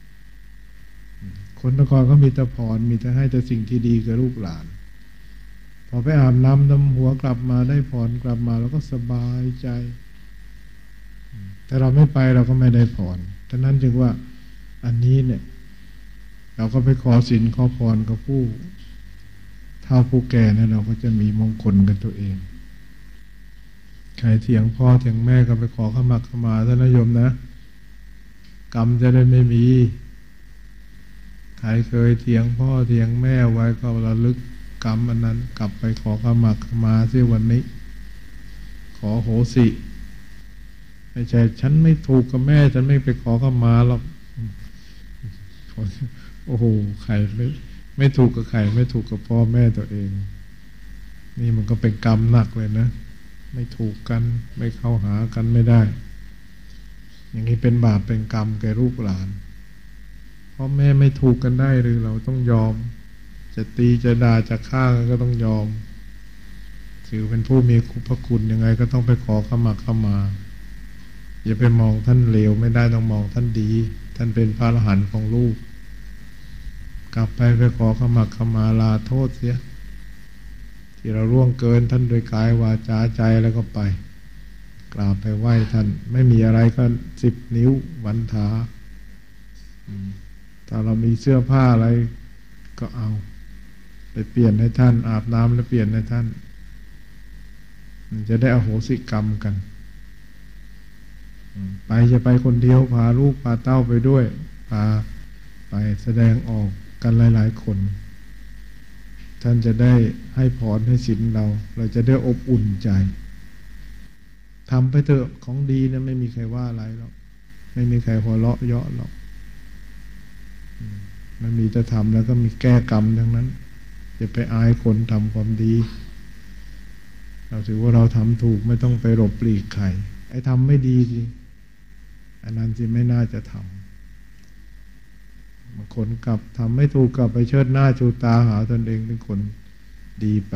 คนนครก็มีแต่พรมีแต่ให้แต่สิ่งที่ดีกับลูกหลานพอไปอาบน้ำดำหัวกลับมาได้พรกลับมาเราก็สบายใจแต่เราไม่ไปเราก็ไม่ได้พรฉะนั้นจึงว่าอันนี้เนี่ยเราก็ไปขอศีลขอพรกับผู้เฒ่าผู้แก่เนี่ยเราก็จะมีมงคลกับตัวเองใครเถียงพ่อเถียงแม่ก็ไปขอขมาขมาท่านโยมนะกรรมจะได้ไม่มีใครเคยเถียงพ่อเถียงแม่ไว้ก็ระลึกกรรมอันนั้นกลับไปขอขมาขมาสิวันนี้ขอโหสิไม่ใช่ฉันไม่ถูกกับแม่ฉันไม่ไปขอขมาหรอกโอ้โหใครไม่ถูกกับใครไม่ถูกกับพ่อแม่ตัวเองนี่มันก็เป็นกรรมหนักเลยนะไม่ถูกกันไม่เข้าหากันไม่ได้อย่างนี้เป็นบาปเป็นกรรมแก่ลูกหลานพ่อแม่ไม่ถูกกันได้หรือเราต้องยอมจะตีจะด่าจะฆ่าก็ต้องยอมถือเป็นผู้มีพระคุณยังไงก็ต้องไปขอขมาอย่าไปมองท่านเลวไม่ได้ต้องมองท่านดีท่านเป็นพระอรหันต์ของลูกกลับไปขอขมาลาโทษเสียที่เราล่วงเกินท่านโดยกายวาจาใจแล้วก็ไปกราบไปไหว้ท่านไม่มีอะไรก็10 นิ้ววันถาถ้าเรามีเสื้อผ้าอะไรก็เอาไปเปลี่ยนให้ท่านอาบน้ำแล้วเปลี่ยนให้ท่านมันจะได้อโหสิกรรมกันไปจะไปคนเดียวพาลูกพาเต้าไปด้วยพาไปแสดงออกกันหลายๆคนท่านจะได้ให้พรให้ศีลเราจะได้อบอุ่นใจทำไปเถอะของดีนะไม่มีใครว่าอะไรหรอกไม่มีใครหัวเราะเยาะหรอกมันมีแต่ทำแล้วก็มีแก้กรรมทั้งนั้นอย่าไปอายคนทำความดีเราถือว่าเราทำถูกไม่ต้องไปหลบหลีกใครไอ้ทำไม่ดีสิอันนั้นสิไม่น่าจะทำบางคนกลับทำไม่ถูกกลับไปเชิดหน้าชูตาหาตนเองเป็นคนดีไป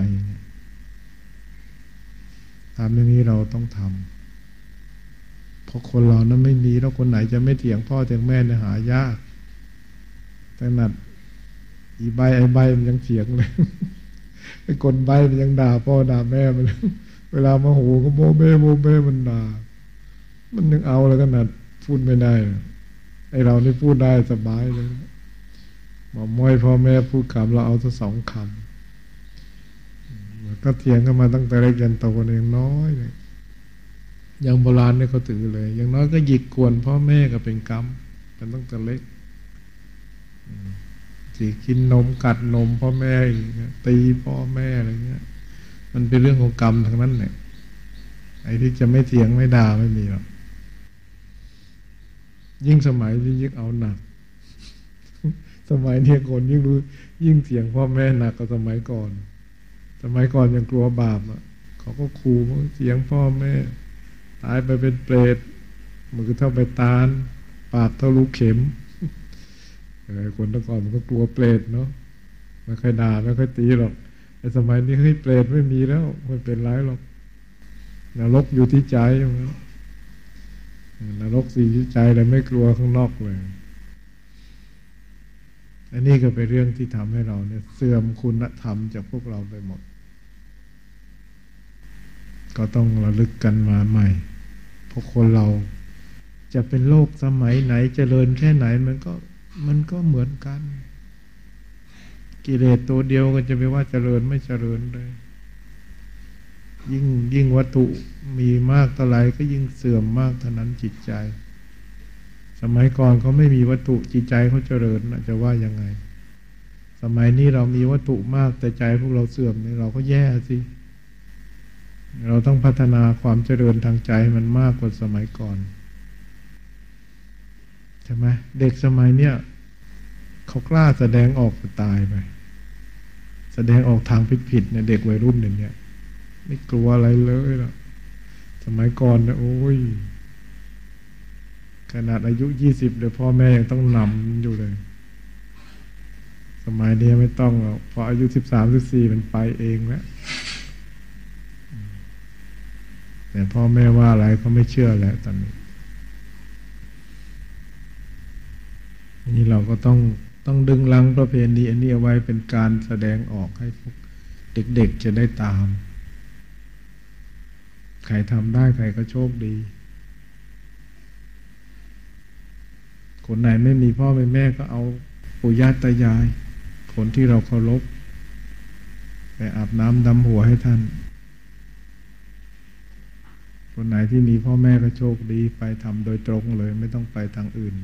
ทำอย่างนี้เราต้องทำเพราะคนเรานั้นไม่มีแล้วคนไหนจะไม่เถียงพ่อเถียงแม่เนี่ยหายากแต่นัดอีใบไอ้ใบมันยังเถียงเลยไอ้คนใบมันยังด่าพ่อด่าแม่มันเวลามาโหก็โมเบ้มันด่ามันยังเอาแล้วก็นัดพูดไม่ได้ไอ้เรานี่พูดได้สบายเลยบอกม้อยพ่อแม่พูดคำเราเอาทั้ง2 คำเหมือนก็เถียงกันมาตั้งแต่เล็กยันโตคนเองน้อยเลยอย่างโบราณเนี่ยเขาถือเลยอย่างน้อยก็หยิกกวนพ่อแม่ก็เป็นกรรมเป็นตั้งแต่เล็กสิกินนมกัดนมพ่อแม่อีกตีพ่อแม่อะไรเงี้ยมันเป็นเรื่องของกรรมทั้งนั้นเนี่ยไอ้ที่จะไม่เถียงไม่ด่าไม่มีหรอกยิ่งสมัยที่ยิ่งเอาหนักสมัยนี้คนยิ่งรู้ยิ่งเถียงพ่อแม่หนักกว่าสมัยก่อนยังกลัวบาปอ่ะเขาก็ขู่เถียงพ่อแม่ตายไปเป็นเปรตมือเท่าใบตาลปากเท่าลูกเข็มคนแต่ก่อนมันก็กลัวเปรตเนาะไม่ค่อยด่าไม่ค่อยตีหรอกไอ้สมัยนี้เฮ้ยเปรตไม่มีแล้วไม่เป็นไรหรอกนรกอยู่ที่ใจอย่างนั้นนรกสี่ที่ใจเลยไม่กลัวข้างนอกเลยอันนี้ก็เป็นเรื่องที่ทำให้เราเนี่ยเสื่อมคุณธรรมจากพวกเราไปหมดก็ต้องระลึกกันมาใหม่เพราะคนเราจะเป็นโลกสมัยไหนเจริญแค่ไหนมันก็เหมือนกันกิเลสตัวเดียวก็จะไม่ว่าเจริญไม่เจริญเลยยิ่งวัตถุมีมากเท่าไหร่ก็ยิ่งเสื่อมมากเท่านั้นจิตใจสมัยก่อนเขาไม่มีวัตถุจิตใจเขาเจริญจะว่ายังไงสมัยนี้เรามีวัตถุมากแต่ใจพวกเราเสื่อมเนี่ยเราก็แย่สิเราต้องพัฒนาความเจริญทางใจมันมากกว่าสมัยก่อนใช่ไหมเด็กสมัยเนี้ยเขากล้าแสดงออกจะตายไปแสดงออกทางผิดๆเนี่ยเด็กวัยรุ่นอย่างเนี้ยไม่กลัวอะไรเลยหรอกสมัยก่อนเนี่ยโอ้ยขนาดอายุ20เดี๋ยวพ่อแม่ยังต้องนำอยู่เลยสมัยนี้ไม่ต้องหรอกพออายุ13-14มันไปเองแล้วแต่พ่อแม่ว่าอะไรเขาไม่เชื่อแล้วตอนนี้เราก็ต้องดึงลังประเพณีอันนี้เอาไว้เป็นการแสดงออกให้พวกเด็กๆจะได้ตามใครทำได้ใครก็โชคดีคนไหนไม่มีพ่อไม่แม่ก็เอาปู่ย่าตายายคนที่เราเคารพไปอาบน้ำดำหัวให้ท่านคนไหนที่มีพ่อแม่ก็โชคดีไปทำโดยตรงเลยไม่ต้องไปทางอื่น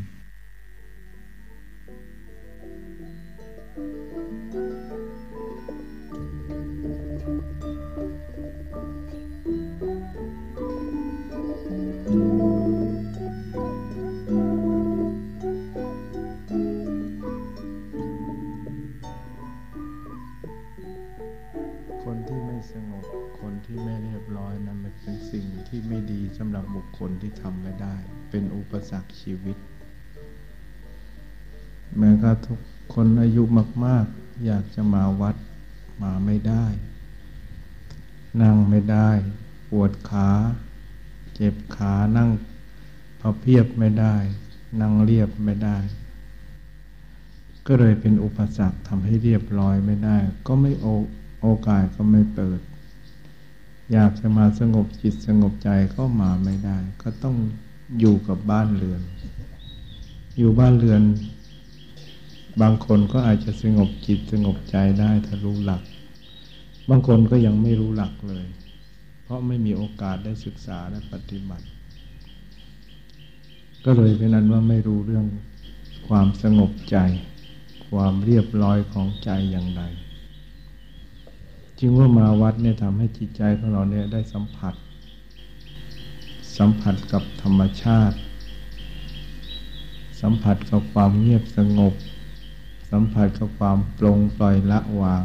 คนที่ไม่สงบคนที่ไม่เรียบร้อยนะมันเป็นสิ่งที่ไม่ดีสำหรับบุคคลที่ทำไม่ได้เป็นอุปสรรคชีวิตเหมือนกับทุกคนอายุมากๆอยากจะมาวัดมาไม่ได้นั่งไม่ได้ปวดขาเจ็บขานั่งพับเพียบไม่ได้นั่งเรียบไม่ได้ก็เลยเป็นอุปสรรคทำให้เรียบร้อยไม่ได้ก็ไม่โอกาสก็ไม่เปิดอยากจะมาสงบจิตสงบใจก็มาไม่ได้ก็ต้องอยู่กับบ้านเรือนอยู่บ้านเรือนบางคนก็อาจจะสงบจิตสงบใจได้ถ้ารู้หลักบางคนก็ยังไม่รู้หลักเลยเพราะไม่มีโอกาสได้ศึกษาและปฏิบัติก็เลยเป็นนั้นว่าไม่รู้เรื่องความสงบใจความเรียบร้อยของใจอย่างไรจึงว่ามาวัดเนี่ยทำให้จิตใจของเราเนี่ยได้สัมผัสกับธรรมชาติสัมผัสกับความเงียบสงบสัมผัสกับความปลงปล่อยละวาง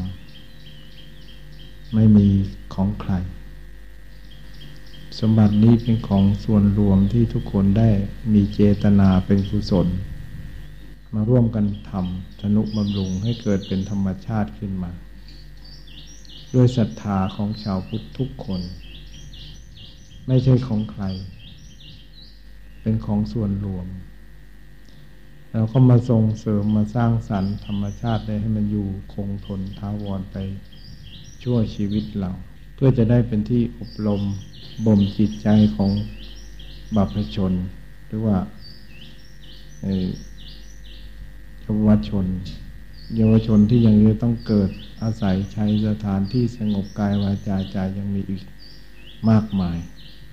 ไม่มีของใครสมบัตินี้เป็นของส่วนรวมที่ทุกคนได้มีเจตนาเป็นกุศลมาร่วมกันทำทนุบำรุงให้เกิดเป็นธรรมชาติขึ้นมาด้วยศรัทธาของชาวพุทธทุกคนไม่ใช่ของใครเป็นของส่วนรวมเราก็มาส่งเสริมมาสร้างสรรค์ธรรมชาติได้ให้มันอยู่คงทนถาวรไปชั่วชีวิตเราเพื่อจะได้เป็นที่อบรมบ่มจิตใจของบัพพชนหรือว่าเยาวชนเยาวชนที่ยังจะต้องเกิดอาศัยใช้สถานที่สงบกายวาจาใจยังมีอีกมากมาย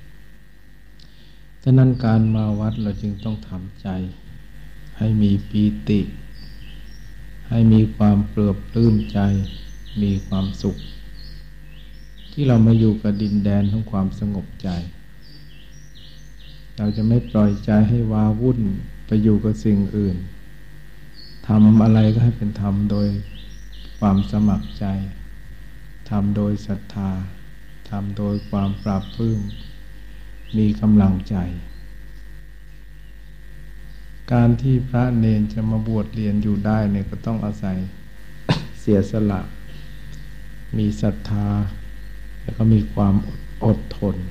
ฉะนั้นการมาวัดเราจึงต้องทำใจให้มีปีติให้มีความปลื้มปลื้มใจมีความสุขที่เรามาอยู่กับดินแดนของความสงบใจเราจะไม่ปล่อยใจให้ว้าวุ่นไปอยู่กับสิ่งอื่นทำอะไรก็ให้เป็นทำโดยความสมัครใจทำโดยศรัทธาทำโดยความปราบปลื้มมีกำลังใจการที่พระเณรจะมาบวชเรียนอยู่ได้เนี่ยก็ต้องอาศัย เสียสละมีศรัทธาแล้วก็มีความอดทน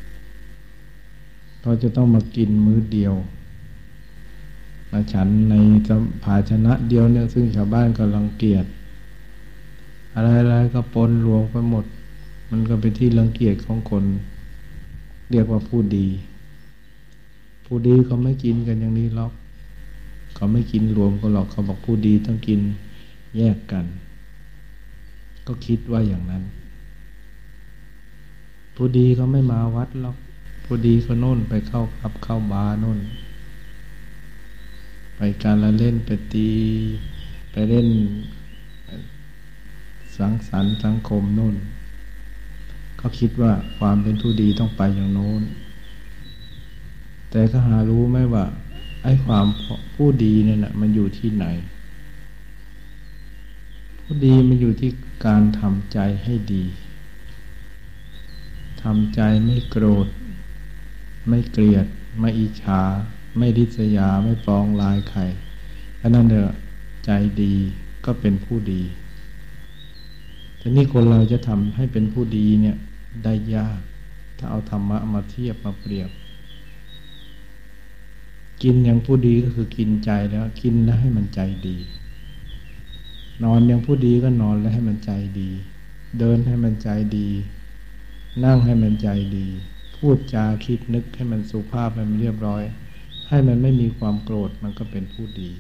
เราจะต้องมากินมื้อเดียวมาฉันในภาชนะเดียวเนี่ยซึ่งชาวบ้านก็รังเกียจอะไรๆก็ปนรวมไปหมดมันก็เป็นที่รังเกียจของคนเรียกว่าผู้ดีผู้ดีเขาไม่กินกันอย่างนี้หรอกเขาไม่กินรวมกันหรอกเขาบอกผู้ดีต้องกินแยกกันก็คิดว่าอย่างนั้นผู้ดีเขาไม่มาวัดหรอกผู้ดีเขาโน่นไปเข้าผับเข้าบาร์โน่นไปการละเล่นไปตีไปเล่นสังสรรค์สังคมโน่นเขาคิดว่าความเป็นผู้ดีต้องไปอย่างโน้นแต่ก็หารู้ไหมว่าไอ้ความผู้ดีนั่นแหละมันอยู่ที่ไหนผู้ดีมันอยู่ที่การทำใจให้ดีทำใจไม่โกรธไม่เกลียดไม่อิจฉาไม่ริษยาไม่ปองร้ายใครอันนั้นเด้อใจดีก็เป็นผู้ดีแต่นี่คนเราจะทำให้เป็นผู้ดีเนี่ยได้ยากถ้าเอาธรรมะมาเทียบมาเปรียบกินอย่างผู้ดีก็คือกินใจแล้วกินแล้วให้มันใจดีนอนอย่างผู้ดีก็นอนแล้วให้มันใจดีเดินให้มันใจดีนั่งให้มันใจดีพูดจาคิดนึกให้มันสุภาพให้มันเรียบร้อยให้มันไม่มีความโกรธมันก็เป็นผู้ดี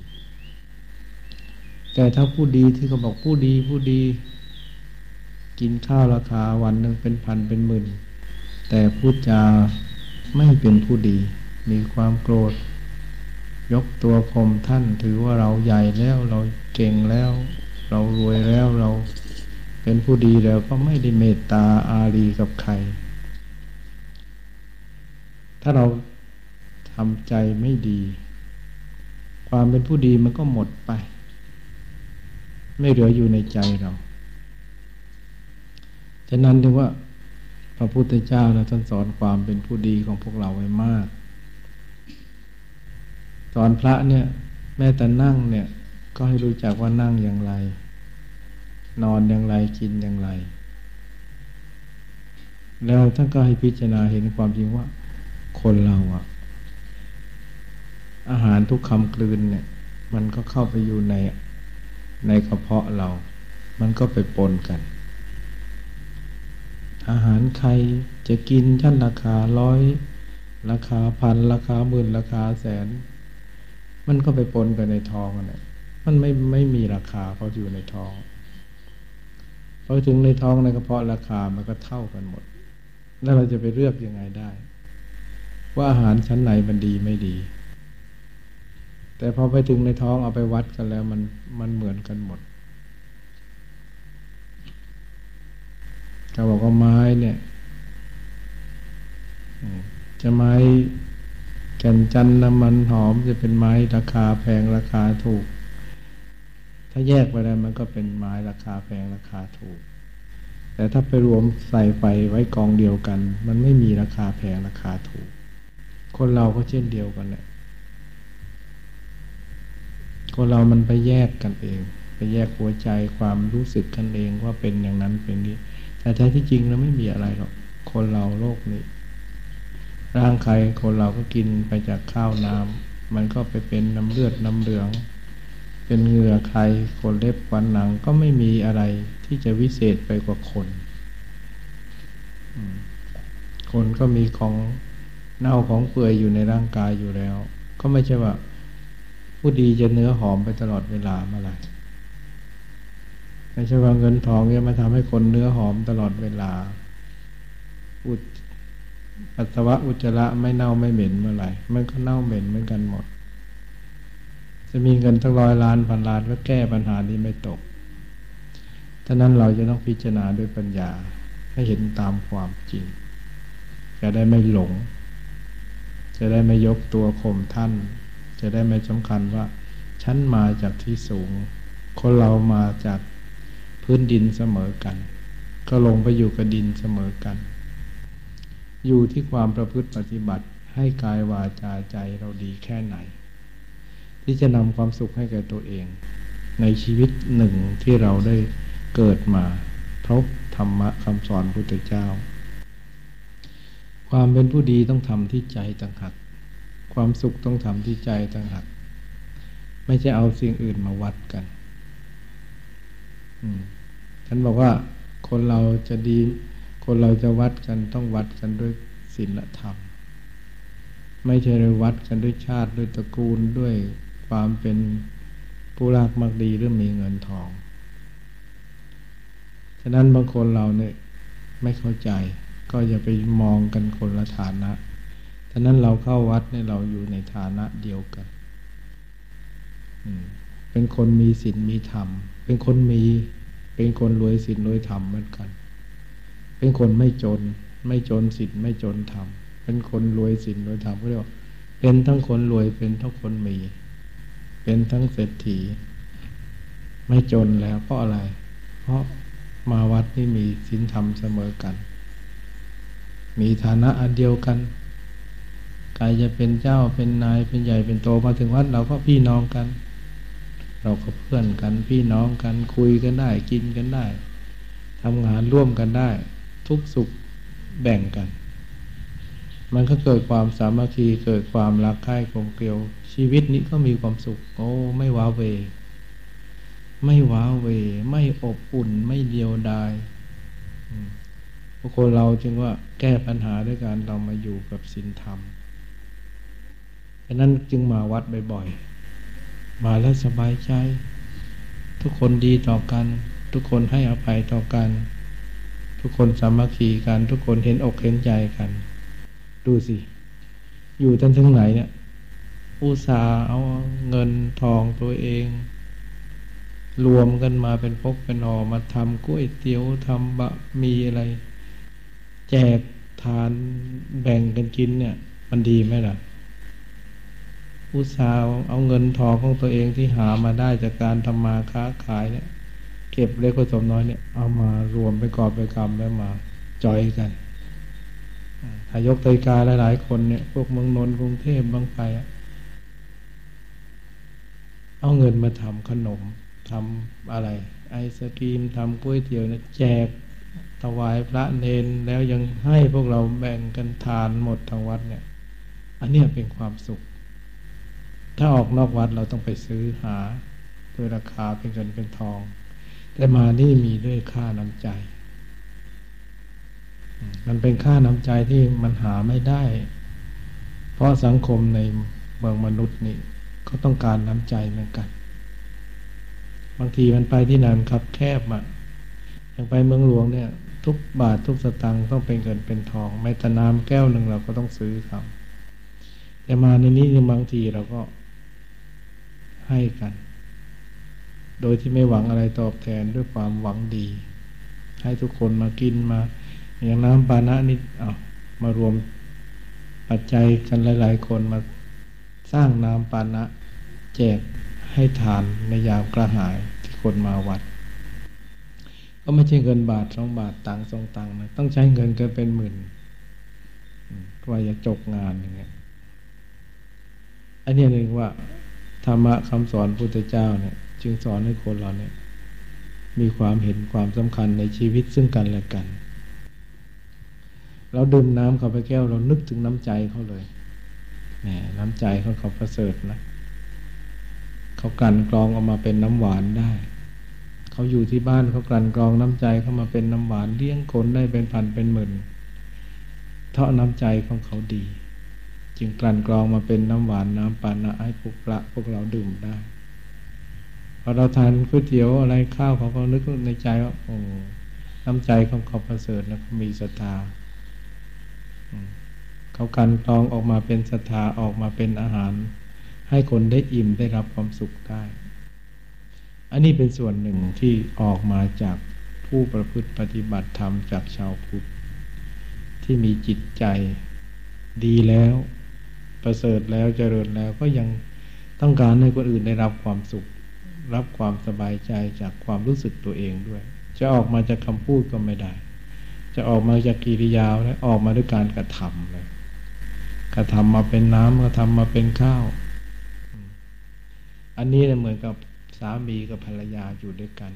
แต่ถ้าผู้ดีที่เขาบอกผู้ดีกินข้าวราคาวันหนึ่งเป็นพันเป็นหมื่นแต่พูดจาไม่เป็นผู้ดีมีความโกรธยกตัวข่มท่านถือว่าเราใหญ่แล้วเราเก่งแล้วเรารวยแล้วเราเป็นผู้ดีแล้วก็ไม่ได้เมตตาอารีกับใครถ้าเราทำใจไม่ดีความเป็นผู้ดีมันก็หมดไปไม่เหลืออยู่ในใจเราฉะนั้นถึงว่าพระพุทธเจ้านะท่านสอนความเป็นผู้ดีของพวกเราไว้มากสอนพระเนี่ยแม้แต่นั่งเนี่ยก็ให้รู้จักว่านั่งอย่างไรนอนอย่างไรกินอย่างไรแล้วท่านก็ให้พิจารณาเห็นความจริงว่าคนเราอะอาหารทุกคำกลืนเนี่ยมันก็เข้าไปอยู่ในกระเพาะเรามันก็ไปปนกันอาหารใครจะกินชั้นราคา100ราคาพันราคาหมื่นราคาแสนมันก็ไปปนกันในท้องนั่นมันไม่มีราคาเพราะอยู่ในท้องพอถึงในท้องในกระเพาะราคามันก็เท่ากันหมดแล้วเราจะไปเลือกยังไงได้ว่าอาหารชั้นไหนมันดีไม่ดีแต่พอไปถึงในท้องเอาไปวัดกันแล้วมันเหมือนกันหมดเขาบอกว่าไม้เนี่ยจะไม้แก่นจันทร์น้ำมันหอมจะเป็นไม้ราคาแพงราคาถูกถ้าแยกไปแล้วมันก็เป็นไม้ราคาแพงราคาถูกแต่ถ้าไปรวมใส่ไฟไว้กองเดียวกันมันไม่มีราคาแพงราคาถูกคนเราก็เช่นเดียวกันแหละคนเรามันไปแยกกันเองไปแยกหัวใจความรู้สึกกันเองว่าเป็นอย่างนั้นเป็นนี้แต่แท้ที่จริงแล้วไม่มีอะไรหรอกคนเราโลกนี้ร่างกายคนเราก็กินไปจากข้าวน้ำมันก็ไปเป็นน้ำเลือดน้ำเหลืองเป็นเหงื่อใครขนเล็บฟันหนังก็ไม่มีอะไรที่จะวิเศษไปกว่าคนคนก็มีของเน่าของเปื่อยอยู่ในร่างกายอยู่แล้วก็ไม่ใช่ว่าผู้ดีจะเนื้อหอมไปตลอดเวลาเมื่อไหร่ไม่ใช่ว่าเงินทองจะมาทำให้คนเนื้อหอมตลอดเวลาปัสสาวะอุจจาระไม่เน่าไม่เหม็นเมื่อไหร่มันก็เน่าเหม็นเหมือนกันหมดจะมีเงินตั้ง100 ล้านพันล้านก็แก้ปัญหานี้ไม่ตกฉะนั้นเราจะต้องพิจารณาด้วยปัญญาให้เห็นตามความจริงจะได้ไม่หลงจะได้ไม่ยกตัวข่มท่านจะได้ไม่สำคัญว่าฉันมาจากที่สูงคนเรามาจากพื้นดินเสมอกันก็ลงไปอยู่กับดินเสมอกันอยู่ที่ความประพฤติปฏิบัติให้กายวาจาใจเราดีแค่ไหนที่จะนำความสุขให้แก่ตัวเองในชีวิตหนึ่งที่เราได้เกิดมาพบธรรมะคำสอนพุทธเจ้าความเป็นผู้ดีต้องทำที่ใจต่างหากความสุขต้องทำที่ใจต่างหากไม่ใช่เอาสิ่งอื่นมาวัดกันฉันบอกว่าคนเราจะดีคนเราจะวัดกันต้องวัดกันด้วยศีลธรรมไม่ใช่วัดกันด้วยชาติด้วยตระกูลด้วยความเป็นผู้รักมักดีหรือมีเงินทองฉะนั้นบางคนเราเนี่ยไม่เข้าใจก็อย่าไปมองกันคนละฐานะฉะนั้นเราเข้าวัดเนี่ยเราอยู่ในฐานะเดียวกันเป็นคนมีศีลมีธรรมเป็นคนรวยศีลรวยธรรมเหมือนกันเป็นคนไม่จนศีลไม่จนธรรมเป็นคนรวยศีลรวยธรรมก็เรียกว่าเป็นทั้งคนรวยเป็นทั้งคนมีเป็นทั้งเศรษฐีไม่จนแล้วเพราะอะไรเพราะมาวัดนี่มีศีลธรรมเสมอกันมีฐานะอันเดียวกันใครจะเป็นเจ้าเป็นนายเป็นใหญ่เป็นโตมาถึงวัดเราก็พี่น้องกันเราก็เพื่อนกันพี่น้องกันคุยกันได้กินกันได้ทำงานร่วมกันได้ทุกสุขแบ่งกันมันก็เกิดความสามัคคีเกิดความรักใคร่กลมเกลียวชีวิตนี้ก็มีความสุขโอ้ไม่ว้าเหวไม่อบอุ่นไม่เดียวดายพวกคนเราจึงว่าแก้ปัญหาด้วยการเรามาอยู่กับศีลธรรมฉะนั้นจึงมาวัดบ่อยๆมาแล้วสบายใจทุกคนดีต่อกันทุกคนให้อภัยต่อกันทุกคนสามัคคีกันทุกคนเห็นอกเห็นใจกันดูสิอยู่จนถึงไหนเนี่ยอุตส่าห์เอาเงินทองตัวเองรวมกันมาเป็นพกเป็นห่อมาทำก๋วยเตี๋ยวทำบะหมี่อะไรแจกทานแบ่งกันกินเนี่ยมันดีไหมล่ะอุตส่าห์เอาเงินทองของตัวเองที่หามาได้จากการทำมาค้าขายเนี่ยเก็บเล็กผสมน้อยเนี่ยเอามารวมไปกอบไปกำแล้วมาจอยกันถ้ายกไตรกาหลายๆคนเนี่ยพวกเมืองนนท์กรุงเทพบางไปเอาเงินมาทำขนมทำอะไรไอศกรีมทำก๋วยเตี๋ยวเนี่ยแจกถวายพระเนรแล้วยังให้พวกเราแบ่งกันทานหมดทั้งวัดเนี่ยอันเนี้ยเป็นความสุขถ้าออกนอกวัดเราต้องไปซื้อหาด้วยราคาเป็นเงินเป็นทองแต่มานี่มีด้วยค่าน้ำใจมันเป็นค่าน้ำใจที่มันหาไม่ได้เพราะสังคมในเมืองมนุษย์นี่เขาต้องการน้ำใจเหมือนกันบางทีมันไปที่ไหนมันคับแคบอย่างไปเมืองหลวงเนี่ยทุกบาททุกสตางค์ต้องเป็นเงินเป็นทองแม้แต่น้ำแก้วหนึ่งเราก็ต้องซื้อครับแต่มาในนี้บางทีเราก็ให้กันโดยที่ไม่หวังอะไรตอบแทนด้วยความหวังดีให้ทุกคนมากินมาอย่างน้ำปานะนี่มารวมปัจจัยกันหลายๆคนมาสร้างน้ำปานะแจกให้ทานในยามกระหายที่คนมาวัดก็ไม่ใช่เงินบาท2 บาทตังค์2 ตังค์นะต้องใช้เงินเกินเป็นหมื่นกว่าจะจบงานอย่างเงี้ยอันนี้นึงว่าธรรมะคำสอนพุทธเจ้าเนี่ยจึงสอนให้คนเราเนี่ยมีความเห็นความสำคัญในชีวิตซึ่งกันและกันเราดื่มน้ำเข้าไปแก้วเรานึกถึงน้ำใจเขาเลยแหมน้ำใจเขาประเสริฐนะเขากลั่นกรองออกมาเป็นน้ำหวานได้เขาอยู่ที่บ้านเขากลั่นกรองน้ำใจเข้ามาเป็นน้ำหวานเลี้ยงคนได้เป็นพันเป็นหมื่นเพราะน้ำใจของเขาดีจึงกลั่นกรองมาเป็นน้ำหวานน้ำปานะให้พวกเราดื่มได้พอเราทานก๋วยเตี๋ยวอะไรข้าวเขาก็นึกในใจว่าโอ้น้ำใจของเขาประเสริฐนะเขามีศรัทธาเขากันกรองออกมาเป็นศรัทธาออกมาเป็นอาหารให้คนได้อิ่มได้รับความสุขได้อันนี้เป็นส่วนหนึ่งที่ออกมาจากผู้ประพฤติปฏิบัติธรรมจากชาวพุทธที่มีจิตใจดีแล้วประเสริฐแล้วเจริญแล้วก็ยังต้องการให้คนอื่นได้รับความสุขรับความสบายใจจากความรู้สึกตัวเองด้วยจะออกมาจากคำพูดก็ไม่ได้จะออกมาจากกิริยาและออกมาด้วยการกระทำเลยกระทำมาเป็นน้ำกระทำมาเป็นข้าวอันนี้เนี่ยเหมือนกับสามีกับภรรยาอยู่ด้วยกัน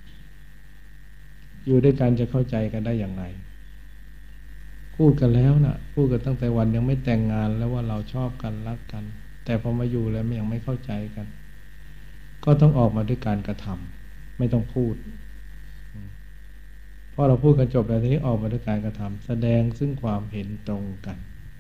จะเข้าใจกันได้อย่างไรพูดกันแล้วนะพูดกันตั้งแต่วันยังไม่แต่งงานแล้วว่าเราชอบกันรักกันแต่พอมาอยู่แล้วยังไม่เข้าใจกันก็ต้องออกมาด้วยการกระทำไม่ต้องพูดพอเราพูดกันจบแล้วทีนี้ออกมาด้วยการกระทำแสดงซึ่งความเห็นตรงกัน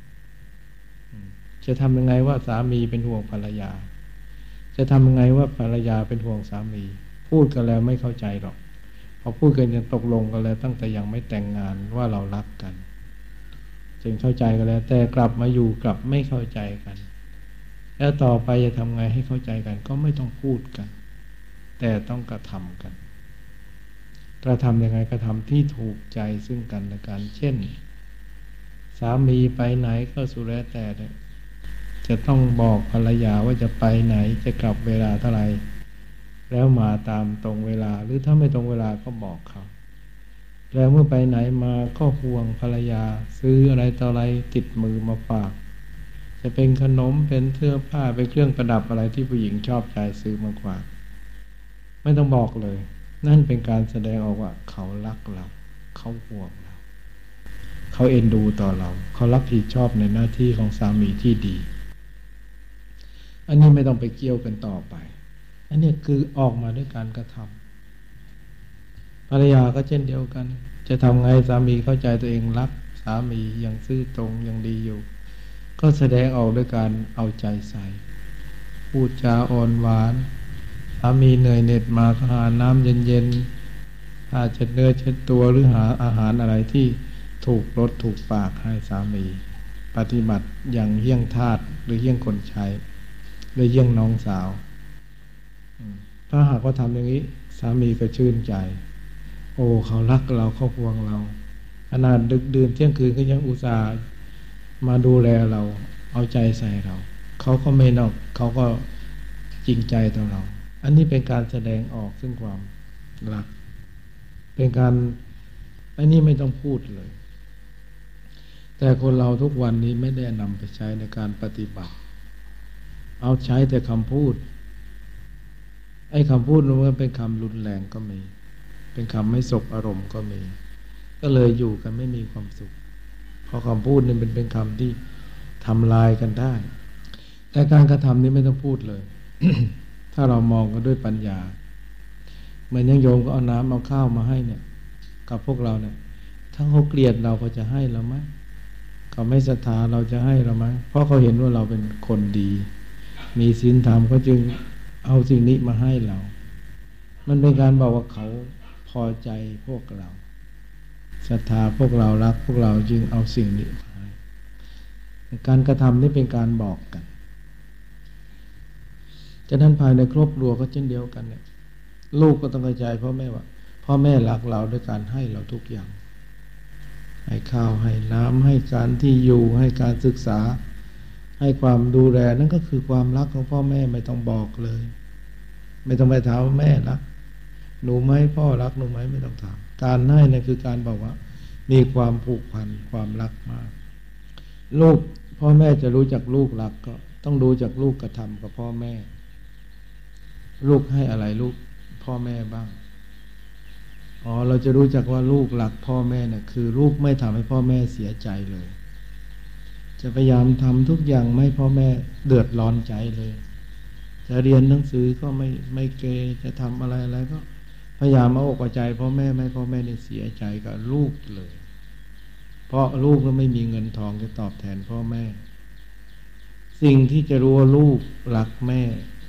จะทำยังไงว่าสามีเป็นห่วงภรรยาจะทำยังไงว่าภรรยาเป็นห่วงสามีพูดกันแล้วไม่เข้าใจหรอกพอพูดกันยังตกลงกันแล้วตั้งแต่ยังไม่แต่งงานว่าเรารักกันจึงเข้าใจกันแล้วแต่กลับมาอยู่กลับไม่เข้าใจกันแล้วต่อไปจะทำไงให้เข้าใจกันก็ไม่ต้องพูดกันแต่ต้องกระทำกันกระทำยังไงกระทำที่ถูกใจซึ่งกันและกันเช่นสามีไปไหนก็สุดแล้วแต่จะต้องบอกภรรยาว่าจะไปไหนจะกลับเวลาเท่าไหร่แล้วมาตามตรงเวลาหรือถ้าไม่ตรงเวลาก็บอกเขาแล้วเมื่อไปไหนมาก็ห่วงภรรยาซื้ออะไรต่ออะไรติดมือมาฝากจะเป็นขนมเป็นเสื้อผ้าเป็นเครื่องประดับอะไรที่ผู้หญิงชอบใจซื้อมาฝากไม่ต้องบอกเลยนั่นเป็นการแสดงออกว่าเขารักเราเขาห่วงเราเขาเอ็นดูต่อเราเขารับผิดชอบในหน้าที่ของสามีที่ดีอันนี้ไม่ต้องไปเกี่ยวกันต่อไปอันนี้คือออกมาด้วยการกระทำภรรยาก็เช่นเดียวกันจะทำไงสามีเข้าใจตัวเองรักสามียังซื่อตรงยังดีอยู่ก็แสดงออกด้วยการเอาใจใส่พูดจาอ่อนหวานสามีเหนื่อยเหน็ดมาก็หาน้ำเย็นๆหาเช็ดเนื้อเช็ดตัวหรือหาอาหารอะไรที่ถูกรสถูกปากให้สามีปฏิบัติอย่างเยี่ยงทาสหรือเยี่ยงคนใช้หรือเยี่ยงน้องสาวถ้าหากว่าทำอย่างนี้สามีก็ชื่นใจโอ้เขารักเราเขาห่วงเราขนาดดึกดื่นเที่ยงคืนก็ยังอุตส่าห์มาดูแลเราเอาใจใส่เราเขาก็ไม่นอกเขาก็จริงใจต่อเราอันนี้เป็นการแสดงออกซึ่งความรักเป็นการอันนี้ไม่ต้องพูดเลยแต่คนเราทุกวันนี้ไม่ได้นำไปใช้ในการปฏิบัติเอาใช้แต่คำพูดไอ้คำพูดมันเป็นคำรุนแรงก็มีเป็นคำไม่สบอารมณ์ก็มีก็เลยอยู่กันไม่มีความสุขเพราะคำพูดนี่เป็นคำที่ทำลายกันได้แต่การกระทำนี้ไม่ต้องพูดเลย ถ้าเรามองกันด้วยปัญญาเหมือนยังโยมก็เอาน้ำเอาข้าวมาให้เนี่ยกับพวกเราเนี่ยถ้าเขาเกลียดเราเขาจะให้เราไหมเขาไม่ศรัทธาเราจะให้เราไหมเพราะเขาเห็นว่าเราเป็นคนดีมีศีลธรรมเขาจึงเอาสิ่งนี้มาให้เรามันเป็นการบอกว่าเขาพอใจพวกเราศรัทธาพวกเรารักพวกเราจึงเอาสิ่งนี้มาให้การกระทำนี้เป็นการบอกกันฉะนั้นภายในครอบครัวก็เช่นเดียวกันเนี่ยลูกก็ต้องเข้าใจพ่อแม่ว่าพ่อแม่รักเราด้วยการให้เราทุกอย่างให้ข้าวให้น้ำให้การที่อยู่ให้การศึกษาให้ความดูแลนั่นก็คือความรักของพ่อแม่ไม่ต้องบอกเลยไม่ต้องไปถามว่าแม่รักหนูไหมพ่อรักหนูไหมไม่ต้องถามการให้นั่นคือการบอกว่ามีความผูกพันความรักมากลูกพ่อแม่จะรู้จักลูกรักก็ต้องดูจากลูกกระทำกับพ่อแม่ลูกให้อะไรลูกพ่อแม่บ้างเราจะรู้จักว่าลูกรักพ่อแม่เนี่ยคือลูกไม่ทำให้พ่อแม่เสียใจเลยจะพยายามทำทุกอย่างไม่พ่อแม่เดือดร้อนใจเลยจะเรียนหนังสือก็ไม่เกจะทำอะไรก็พยายามเอาอกเอาใจพ่อแม่ไม่พ่อแม่เนี่ยเสียใจกับลูกเลยเพราะลูกก็ไม่มีเงินทองจะตอบแทนพ่อแม่สิ่งที่จะรู้ว่าลูกรักแม่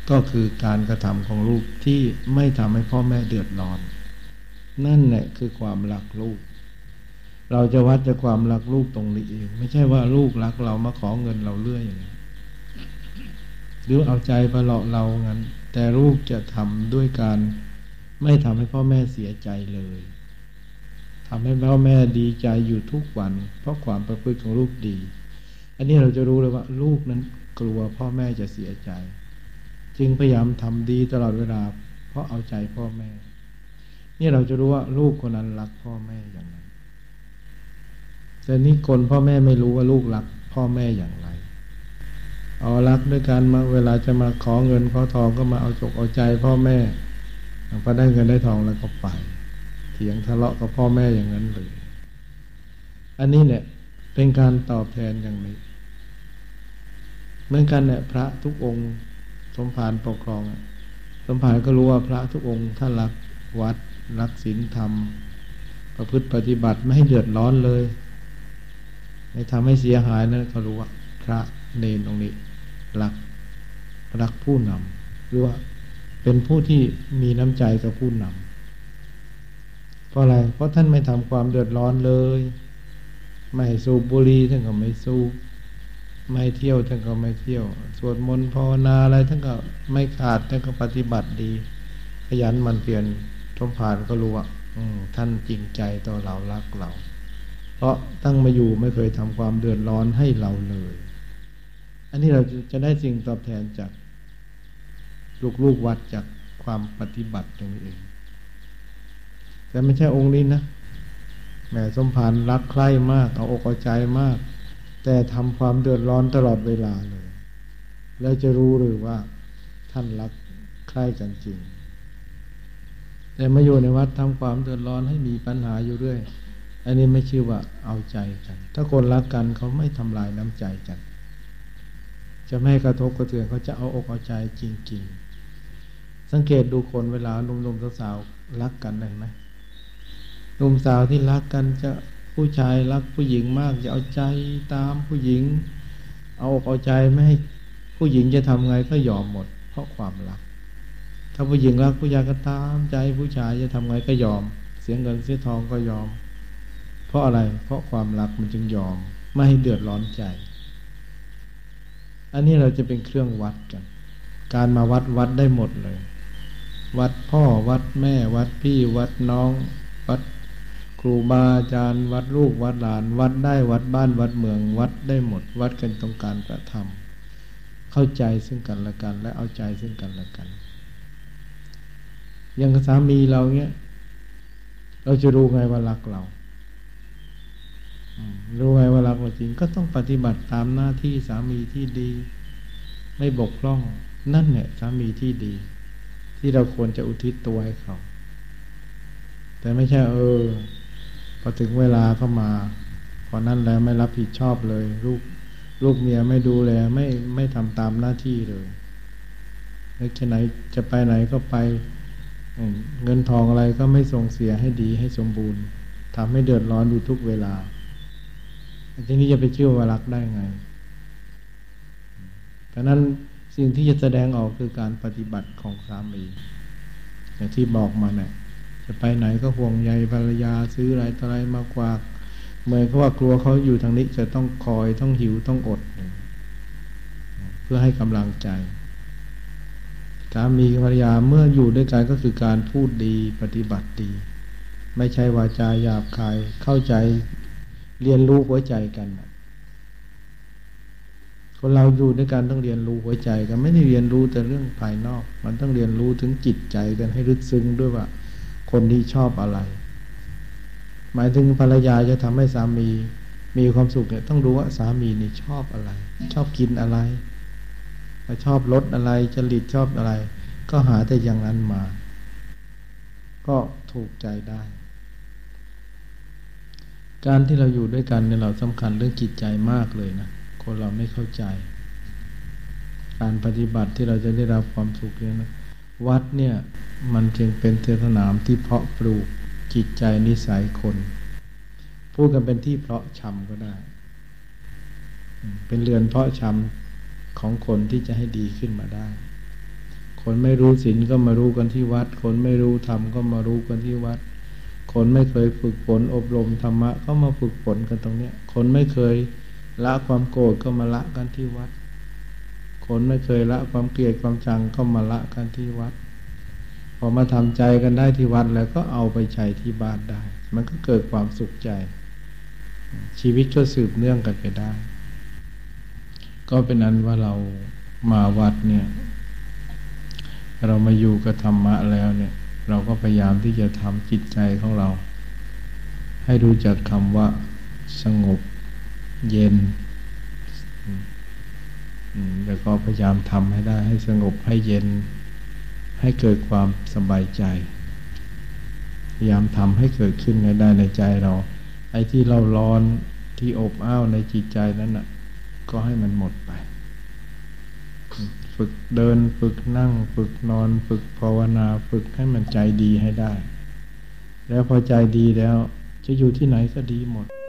ก็คือการกระทำของลูกที่ไม่ทำให้พ่อแม่เดือดร้อนนั่นแหละคือความรักลูกเราจะวัดจากความรักลูกตรงนี้เองไม่ใช่ว่าลูกรักเรามาขอเงินเราเรื่อยอย่างนี้หรือเอาใจไปหลอกเรางั้นแต่ลูกจะทำด้วยการไม่ทำให้พ่อแม่เสียใจเลยทำให้พ่อแม่ดีใจอยู่ทุกวันเพราะความประพฤติของลูกดีอันนี้เราจะรู้เลยว่าลูกนั้นกลัวพ่อแม่จะเสียใจจึงพยายามทำดีตลอดเวลาเพราะเอาใจพ่อแม่นี่เราจะรู้ว่าลูกคนนั้นรักพ่อแม่อย่างไรแต่นี่คนพ่อแม่ไม่รู้ว่าลูกรักพ่อแม่อย่างไรเอารักด้วยการมาเวลาจะมาขอเงินขอทองก็มาเอาจกเอาใจพ่อแม่พอได้เงินได้ทองแล้วก็ไปเถียงทะเลาะกับพ่อแม่อย่างนั้นเลยอันนี้เนี่ยเป็นการตอบแทนอย่างนี้เหมือนกันเนี่ยพระทุกองค์สมภารปกครองสมภารก็รู้ว่าพระทุกองค์ท่านรักวัดรักศีลธรรมประพฤติปฏิบัติไม่ให้เดือดร้อนเลยไม่ทำให้เสียหายนั่นเขารู้ว่าพระเนรองค์นี้รักผู้นำหรือว่าเป็นผู้ที่มีน้ำใจกับผู้นำเพราะอะไรเพราะท่านไม่ทำความเดือดร้อนเลยไม่สูบบุหรี่ท่านก็ไม่สูบไม่เที่ยวท่านก็ไม่เที่ยวสวดมนต์ภาวนาอะไรท่านก็ไม่ขาดท่านก็ปฏิบัติดีขยันหมั่นเพียรสมภารก็รู้ว่าท่านจริงใจต่อเรารักเราเพราะตั้งมาอยู่ไม่เคยทำความเดือดร้อนให้เราเลยอันนี้เราจะได้สิ่งตอบแทนจากลูกวัดจากความปฏิบัติตรงนี้เองแต่ไม่ใช่องค์นี้นะแม่สมภารรักใคร่มากเอาอกเอาใจมากแต่ทำความเดือดร้อนตลอดเวลาเลยแล้วจะรู้หรือว่าท่านรักใคร่กันจริงแต่มาอยู่ในวัดทำความเดือดร้อนให้มีปัญหาอยู่เรื่อยอันนี้ไม่ชื่อว่าเอาใจกันถ้าคนรักกันเขาไม่ทำลายน้ำใจกันจะไม่กระทบกระเทือนเขาจะเอาอกเอาใจจริงๆสังเกตดูคนเวลาหนุ่มๆสาวๆรักกันได้ไหมหนุ่มสาวที่รักกันจะผู้ชายรักผู้หญิงมากจะเอาใจตามผู้หญิงเอาอกเอาใจไม่ให้ผู้หญิงจะทำไงก็ยอมหมดเพราะความรักถ้าผู้หญิงรักผู้ชายก็ตามใจผู้ชายจะทำไงก็ยอมเสียเงินเสียทองก็ยอมเพราะอะไรเพราะความรักมันจึงยอมไม่ให้เดือดร้อนใจอันนี้เราจะเป็นเครื่องวัดกันการมาวัดได้หมดเลยวัดพ่อวัดแม่วัดพี่วัดน้องวัดครูบาอาจารย์วัดลูกวัดหลานวัดได้วัดบ้านวัดเมืองวัดได้หมดวัดกันตรงการกระทำเข้าใจซึ่งกันและกันและเอาใจซึ่งกันและกันอย่างสามีเราเนี้ยเราจะรู้ไงว่ารักเรารู้ไงว่ารักเราจริงก็ต้องปฏิบัติตามหน้าที่สามีที่ดีไม่บกพร่องนั่นแหละสามีที่ดีที่เราควรจะอุทิศตัวให้เขาแต่ไม่ใช่พอถึงเวลาเข้ามาพอนั้นแล้วไม่รับผิดชอบเลยลูกเมียไม่ดูแลไม่ทำตามหน้าที่เลยแล้วจะไหนจะไปไหนก็ไปเงินทองอะไรก็ไม่ส่งเสียให้ดีให้สมบูรณ์ทำให้เดือดร้อนอยู่ทุกเวลาทีนี้จะไปเชื่อว่ารักได้ไงเพราะนั้นสิ่งที่จะแสดงออกคือการปฏิบัติของสามีอย่างที่บอกมาเนี่ยจะไปไหนก็ห่วงใยภรรยาซื้ออะไรต่ออะไรมากกว่าเหมือนกับว่ากลัวเขาอยู่ทางนี้จะต้องคอยต้องหิวต้องอดเพื่อให้กำลังใจสามีกับภรรยาเมื่ออยู่ด้วยกันก็คือการพูดดีปฏิบัติดีไม่ใช่วาจาหยาบคายเข้าใจเรียนรู้หัวใจกันคนเราอยู่ด้วยกันต้องเรียนรู้หัวใจกันไม่ได้เรียนรู้แต่เรื่องภายนอกมันต้องเรียนรู้ถึงจิตใจกันให้ลึกซึ้งด้วยว่าคนที่ชอบอะไรหมายถึงภรรยาจะทำให้สามีมีความสุขเนี่ยต้องรู้ว่าสามีนี่ชอบอะไรชอบกินอะไรชอบรสอะไรจริตชอบอะไรก็หาแต่อย่างนั้นมาก็ถูกใจได้การที่เราอยู่ด้วยกันเนี่ยเราสำคัญเรื่องจิตใจมากเลยนะคนเราไม่เข้าใจการปฏิบัติที่เราจะได้รับความสุขเนี่ยนะวัดเนี่ยมันจึงเป็นสนามที่เพาะปลูกจิตใจนิสัยคนพูดกันเป็นที่เพาะชำก็ได้เป็นเรือนเพาะชำของคนที่จะให้ดีขึ้นมาได้คนไม่รู้ศีลก็มารู้กันที่วัดคนไม่รู้ธรรมก็มารู้กันที่วัดคนไม่เคยฝึกฝนอบรมธรรมะก็มาฝึกฝนกันตรงเนี้ยคนไม่เคยละความโกรธก็มาละกันที่วัดคนไม่เคยละความเกลียดความชังก็มาละกันที่วัดพอมาทำใจกันได้ที่วัดแล้วก็เอาไปใช้ที่บ้านได้มันก็เกิดความสุขใจชีวิตก็สืบเนื่องกันไปได้ก็เป็นนั้นว่าเรามาวัดเนี่ยเรามาอยู่กับธรรมะแล้วเนี่ยเราก็พยายามที่จะทำจิตใจของเราให้รู้จักคำว่าสงบเย็นแล้วก็พยายามทำให้ได้ให้สงบให้เย็นให้เกิดความสบายใจพยายามทำให้เกิดขึ้นได้ในใจเราไอ้ที่เราร้อนที่อบอ้าวในจิตใจนั้นน่ะก็ให้มันหมดไปฝึกเดินฝึกนั่งฝึกนอนฝึกภาวนาฝึกให้มันใจดีให้ได้แล้วพอใจดีแล้วจะอยู่ที่ไหนก็ดีหมด